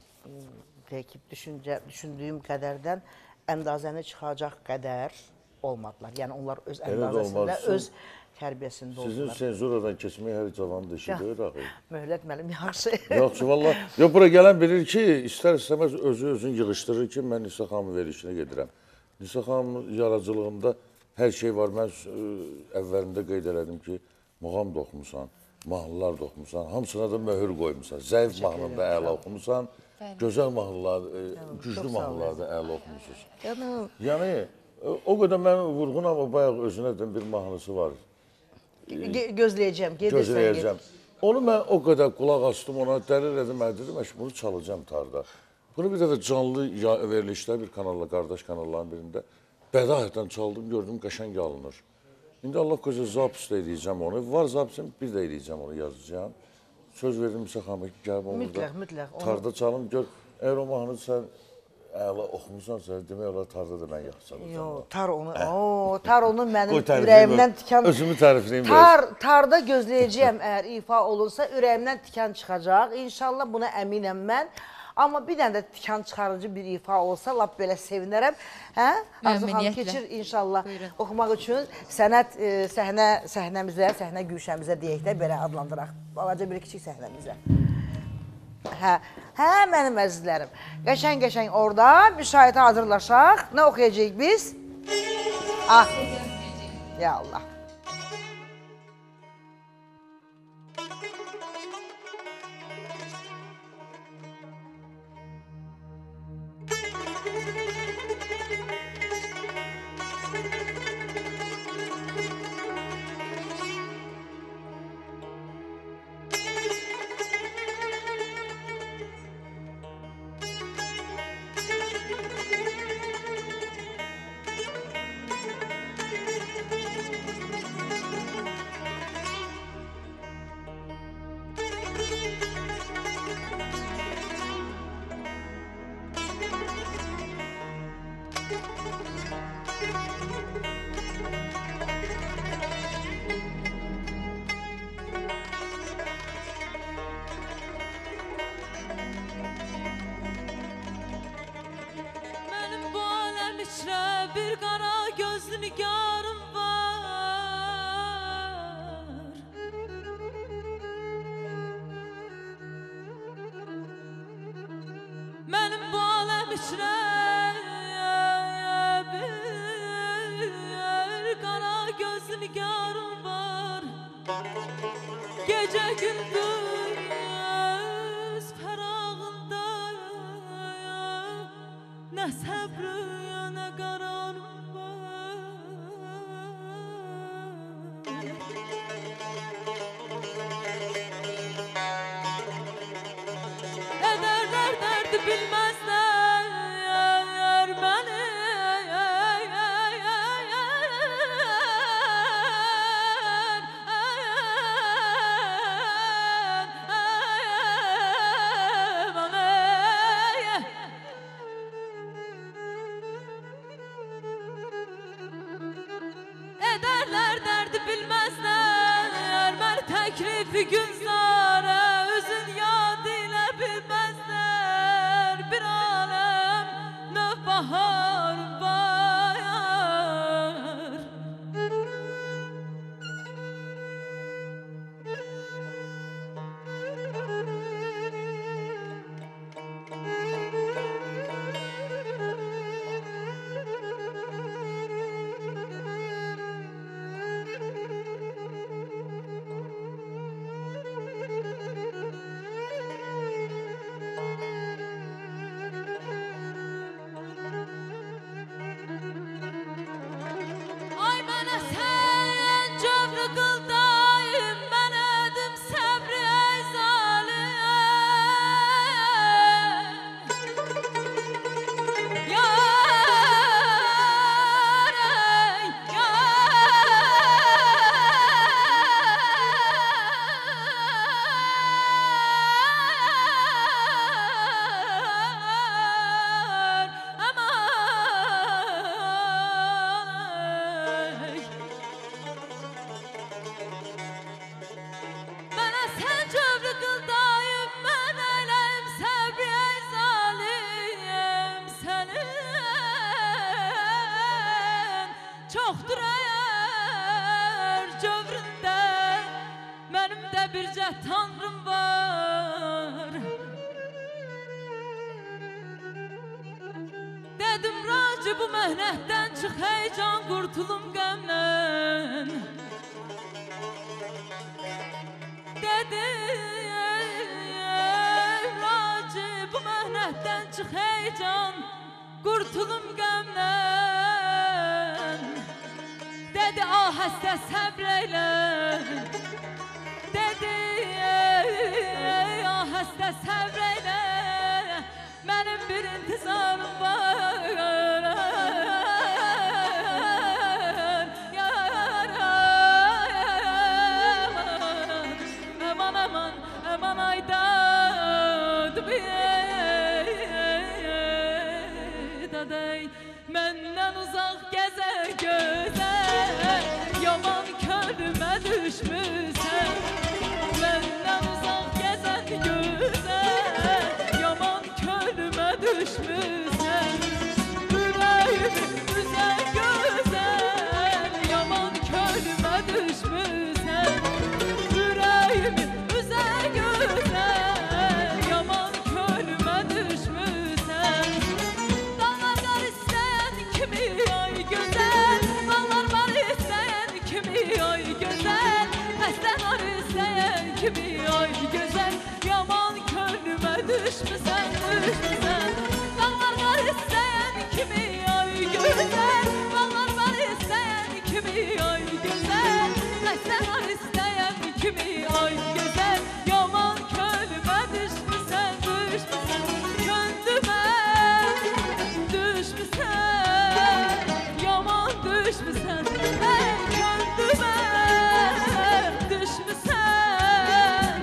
[SPEAKER 1] ki, düşündüyüm qədərdən əndazəni çıxacaq qədər olmadılar. Yəni, onlar öz əndazəsində, öz tərbiyəsində oldular.
[SPEAKER 3] Sizin senzuradan keçməyə hər cavan da işi deyir axı.
[SPEAKER 1] Möhlət mənim yaxşı.
[SPEAKER 3] Yox ki, valla. Yox, bura gələn bilir ki, istər-istəməz özünü yığışdırır ki, mən Nisa xanımın verilişinə gedirəm. Nisa xanımın yaradıcılığında hər şey var. Mən əvvəlində qeyd elədim ki, muğam da oxumusan, mahnılar da oxumusan, hamısına da möhür qoymusan. Zəif mahnında əla oxumusan, gözəl mahnılar, güclü mahnılarda əla oxumusunuz. Yəni, o qədər mən vurğun ama bayaq özünə bir mahnısı var.
[SPEAKER 1] Gözləyəcəm, gedirsən.
[SPEAKER 3] Onu mən o qədər qulaq astım, ona dəlil edim, dedim, bunu çalacağım tarda. Bunu bir dəfə canlı verilişdə bir kanalla, qardaş kanalların birində bədahətən çaldım, gördüm, qəşəng alınır. İndi Allah qoca zapis də edəcəm onu. Var zapisim, bir də edəcəm onu, yazacağım. Söz verdim Nisa xanıma ki, gəlib onu da tarda çalım, gör. Əgər o mahnı sən əla oxumusansa, demək olar tarda da mən yaxşı çalacağım.
[SPEAKER 1] Yox, tar onu mənim ürəyimdən tikan...
[SPEAKER 3] Özümü tərifləyim biraz.
[SPEAKER 1] Tarda gözləyəcəyəm, əgər ifa olursa, ürəyimdən tikan çıxacaq. İnşallah buna əminəm mən. Amma bir dənə də tikan çıxarıcı bir ifa olsa, lap belə sevinərəm. Arzu xanım, keçir inşallah oxumaq üçün sənət səhnəmizə, səhnə gülşəmizə deyək də belə adlandıraq. Balaca bir kiçik səhnəmizə. Hə, mənim əzizlərim. Qəşəng-qəşəng orada müşahidə hazırlaşaq. Nə oxuyacaq biz? Ya Allah.
[SPEAKER 5] Mənim bu aləm içrə bir qara gözlü nigarım var. Mənim bu aləm içrə bir qara gözlü nigarım var. Gecə gündüz fərağında nə səbrü, nə qararım var. Ederler derdi bilmezler beni. Ederler derdi bilmezler ben teklifi gülzara üzün yad ile bilmezler bir alem nöbahar var. Ay mənə sən cövrü qıldayım, mən edim səbri ey zalim. Yar ey, yar, aman ey. Mənə sən cövrü qıldayım, mən eləyim səbri ey zalim. Sənin çoxdur əgər cövründə, mənim də bircə tanrım var. Dedim racı bu məhnətdən çıx ey can, qurtulum qəmdən. Dedim racı bu məhnətdən çıx ey can, qurtulum qəmdən. Dedi ahəstə səbr eylə. Dedi ahəstə səbr eylə. Mənim bir intizarım var. Yar, aman, aman, aman aydadı bir məndən uzaq gəzər gözəl, yaman könlümə düşmüsən. Məndən uzaq gəzər gözəl, yaman könlümə düşmüsən. Ürəyimi üzər gözəl, yaman könlümə düşmüsən. Ürəyimi üzər gözəl, yaman könlümə düşmüsən. Dağlar var istəyən kimi ay gözəl, dağlar var istəyən kimi ay gözəl, həssən var istəyən kimi ay gözəl, yaman könlümə düşmüsən, düşmüsən. Dağlar var istəyən kimi ay gözəl, dağlar var istəyən kimi ay gözəl, həssən var istəyən kimi ay gözəl, yaman könlümə düşmüsən, düşmüsən. Könlümə düşmüsən, yaman düşmüsən. Ey könlümə düşmüsən,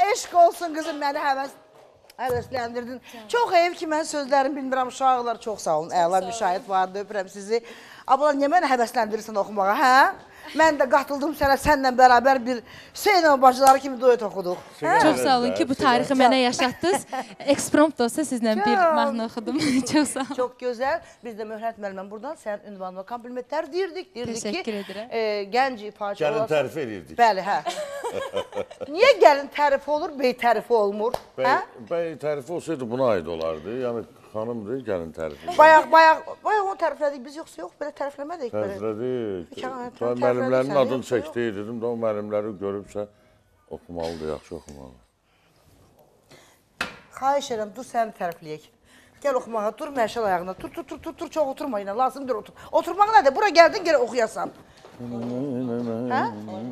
[SPEAKER 1] eşq olsun qızım, məni həvəsləndirdin. Çox heyif ki, mən sözlərimi bilmirəm, uşaqlar çox sağ olun, əla müşahid vardı, öpürəm sizi. Abla, niyə məni həvəsləndirirsən oxumağa, hə? Mən də qatıldım sənə, sənlə bərabər bir Hüseynov bacıları kimi duet oxuduq.
[SPEAKER 4] Çox sağ olun ki, bu tarixi mənə yaşatdınız. Eksprompt olsa sizlə bir mahnı oxudum. Çox sağ olun.
[SPEAKER 1] Çox gözəl. Biz də Möhrət müəllimə buradan sənin ünvanına komplimentlər deyirdik.
[SPEAKER 4] Təşəkkür edirəm.
[SPEAKER 1] Gənc ifaçı
[SPEAKER 3] Gəlin tərif edirdik.
[SPEAKER 1] Bəli, hə. Niyə gəlin tərifi olur, bey tərifi olmur?
[SPEAKER 3] Bəy tərifi olsaydı buna aid olardı. Yəni xanımdır, gəlin tərifi.
[SPEAKER 1] Bayaq onu təriflədik, biz yoxsa yox, belə tərifləmədik.
[SPEAKER 3] Təriflədik. Müəllimlərin adını çəkdi, dedim də o müəllimləri görübsə oxumalıdır, yaxşı oxumalı.
[SPEAKER 1] Xahiş edirəm, dur səni tərifləyək. Gəl oxumağa, dur məşəl ayağına, tur, çox oturma ilə, lazımdır otur. Oturmaq nədir? Bura gəldin, gələ oxuyasan. Hə?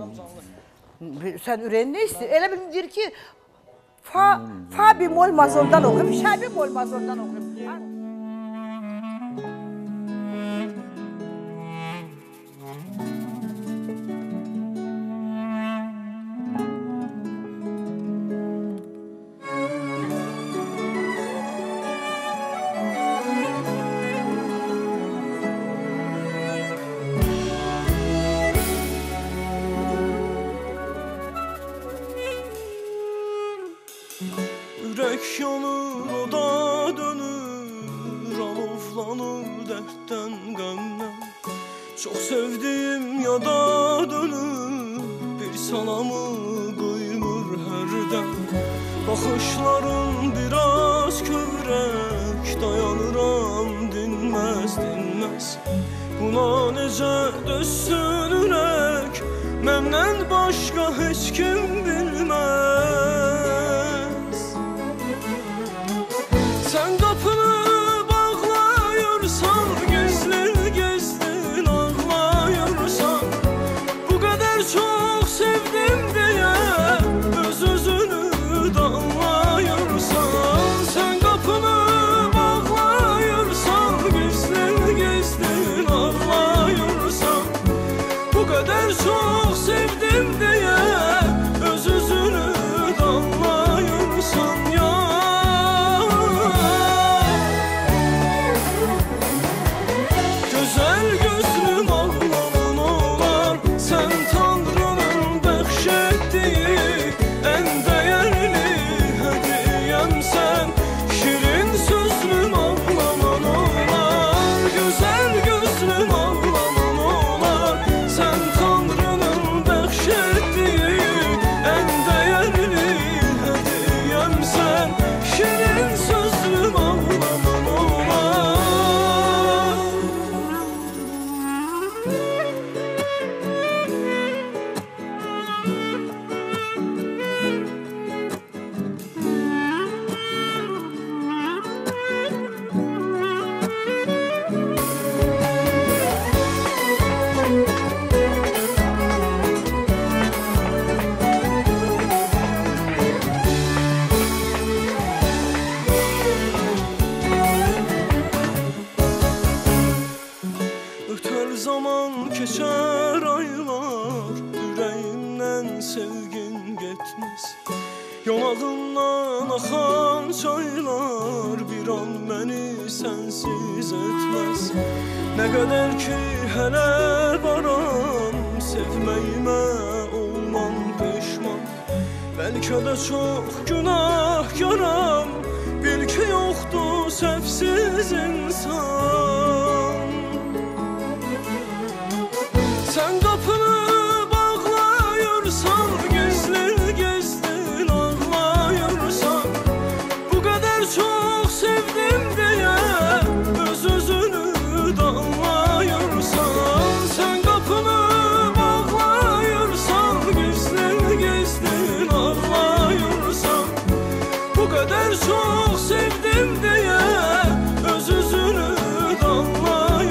[SPEAKER 1] Sən ürəyin nə istəyir? Elə bilim deyir ki, fa bemol mazoldan oxuyum, şə bemol mazoldan oxuyum.
[SPEAKER 7] Ürək yanır, o da dönür, alovlanır dərddən, qəmdən. Çox sevdiyim yada dönür, bir salamı qoymur hərdən. Baxışların biraz kövrək, dayanıram dinməz. Buna necə dözsün ürək, məndən başqa heç kim bilməz. Sen kapını bağlayırsan, gizli ağlayırsan, bu kadar çok sevdim diye öz-özünü danlayırsan. Sen kapını bağlayırsan, gizli ağlayırsan, bu kadar çok sevdim diye öz-özünü danlayırsan ya. Geçer aylar, yüreğimden sevgin gitmez. Yanağımdan akan çaylar bir an beni sensiz etmez. Ne kadar ki hele varam, sevmeyime olmam peşman. Belki de çok günahkaram, bil ki yoktu sevsiz insan. Sen kapını bağlayırsan, gizli ağlayırsan, bu kadar çok sevdim diye öz-özünü danlayırsan. Sen kapını bağlayırsan, gizli ağlayırsan, bu kadar çok sevdim diye öz-özünü danlayırsan.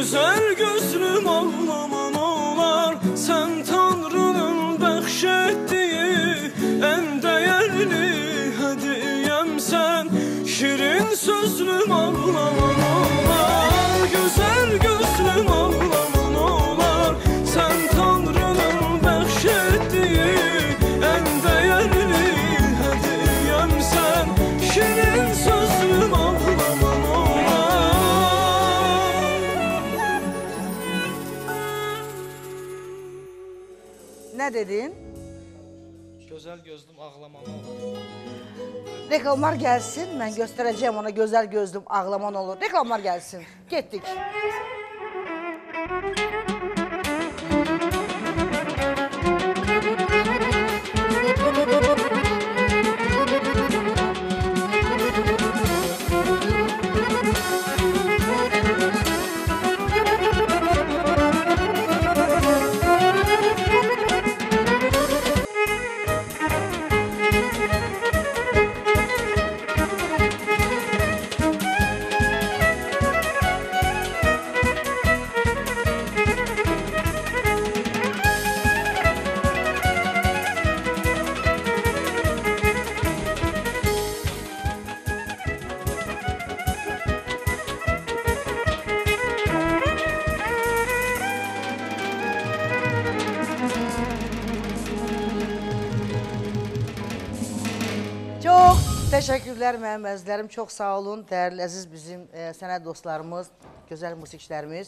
[SPEAKER 7] Güzel gözlüm ağlaman olar, sen Tanrı'nın bəxş ettiği en değerli hediyem sen. Şirin sözlüm ağlaman olar, güzel gözlüm ağlaman olar, sen Tanrı'nın bəxş ettiği en değerli hediyem sen. Şirin sözlüm ağlaman olar.
[SPEAKER 1] Ne dedin?
[SPEAKER 6] Gözəl gözlüm ağlamalı olur.
[SPEAKER 1] Reklamlar gelsin, ben göstereceğim ona güzel gözlüm ağlaman olur. Reklamlar gelsin, gittik. Çok teşekkürler mənim əzizlərim, çok sağ olun. Değerli əziz bizim sənət dostlarımız, gözəl musiqiçilərimiz.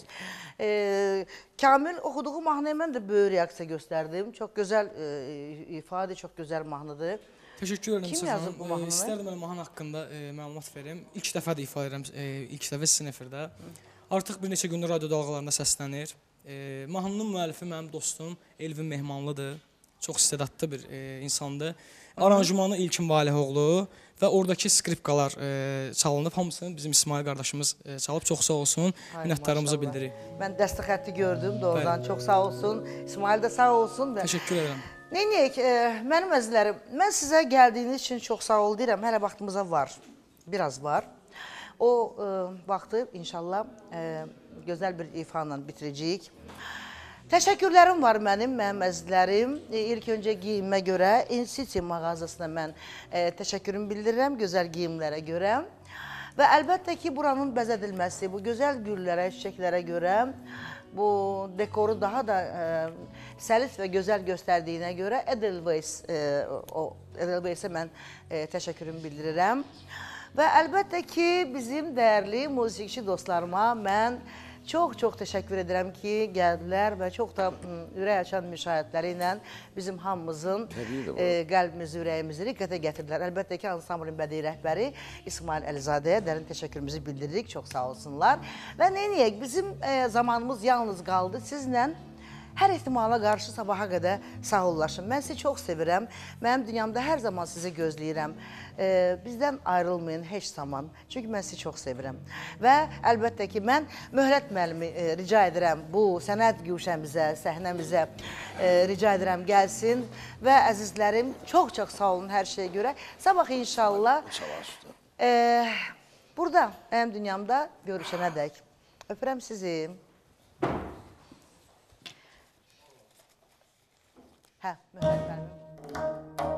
[SPEAKER 1] Kamil oxuduğu mahnıya mən də böyük reaksiya gösterdim. Çok güzel ifadə, çok güzel mahnıdır.
[SPEAKER 6] Teşekkür ederim
[SPEAKER 1] Kim
[SPEAKER 6] Sezen.
[SPEAKER 1] yazıb bu mahnını?
[SPEAKER 6] İsterdim ben mahnı hakkında məlumat verim. İlk dəfə də ifadə edirəm, ilk dəfə sizin efirdə. Artıq bir neçə gündür radyo dalğalarında səslənir. Mahnının müəllifi mənim dostum Elvin Mehmanlıdır. Çox istedadlı bir insandır. Aranjmanı İlkin Valihoğlu və oradakı skripkalar çalınıb. Hamısını bizim İsmail qardaşımız çalıb. Çox sağ olsun. Minnətdarımızı bildiririk.
[SPEAKER 1] Ben dəstək xətti gördüm doğrudan. Çok sağ olsun. İsmail de sağ olsun.
[SPEAKER 6] Teşekkür ederim.
[SPEAKER 1] Neyniyək, mənim əzizlərim, mən sizə gəldiyiniz üçün çox sağ ol deyirəm. Hələ vaxtımıza var, biraz var. O vaxtı inşallah gözəl bir ifalə bitirəcəyik. Təşəkkürlərim var mənim əzizlərim. İlk öncə giyinmə görə Insiti mağazasına mən təşəkkürümü bildirirəm, gözəl giyimlərə görə. Və əlbəttə ki, buranın bəzədilməsi, bu gözəl güllərə, çiçəklərə görə, bu dekoru daha da səlis və gözəl göstərdiyinə görə Edelweiss'e mən təşəkkürümü bildirirəm. Və əlbəttə ki, bizim dəyərli musiqiçi dostlarıma mən çox təşəkkür edirəm ki, gəldilər və çox da ürək açan müşahidləri ilə bizim hamımızın qəlbimizi, ürəyimizi riqqətə gətirdilər. Əlbəttə ki, ansamblin bədii rəhbəri İsmail Əlizadəyə dərin təşəkkürümüzü bildiririk, çox sağ olsunlar. Və neyniyək, bizim zamanımız yalnız qaldı sizlə. Hər ehtimala qarşı sabaha qədər sağollaşın. Mən sizi çox sevirəm. Mənim dünyamda hər zaman sizi gözləyirəm. Bizdən ayrılmayın heç zaman. Çünki mən sizi çox sevirəm. Və əlbəttə ki, mən Möhrət müəllimi rica edirəm bu sənət güşəmizə, səhnəmizə rica edirəm gəlsin. Və əzizlərim, çox sağ olun hər şeyə görə. Sabah inşallah burada, mənim dünyamda görüşənə dək. Öpürəm sizi. Hə, Möhrət müəllimim.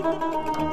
[SPEAKER 1] Müzik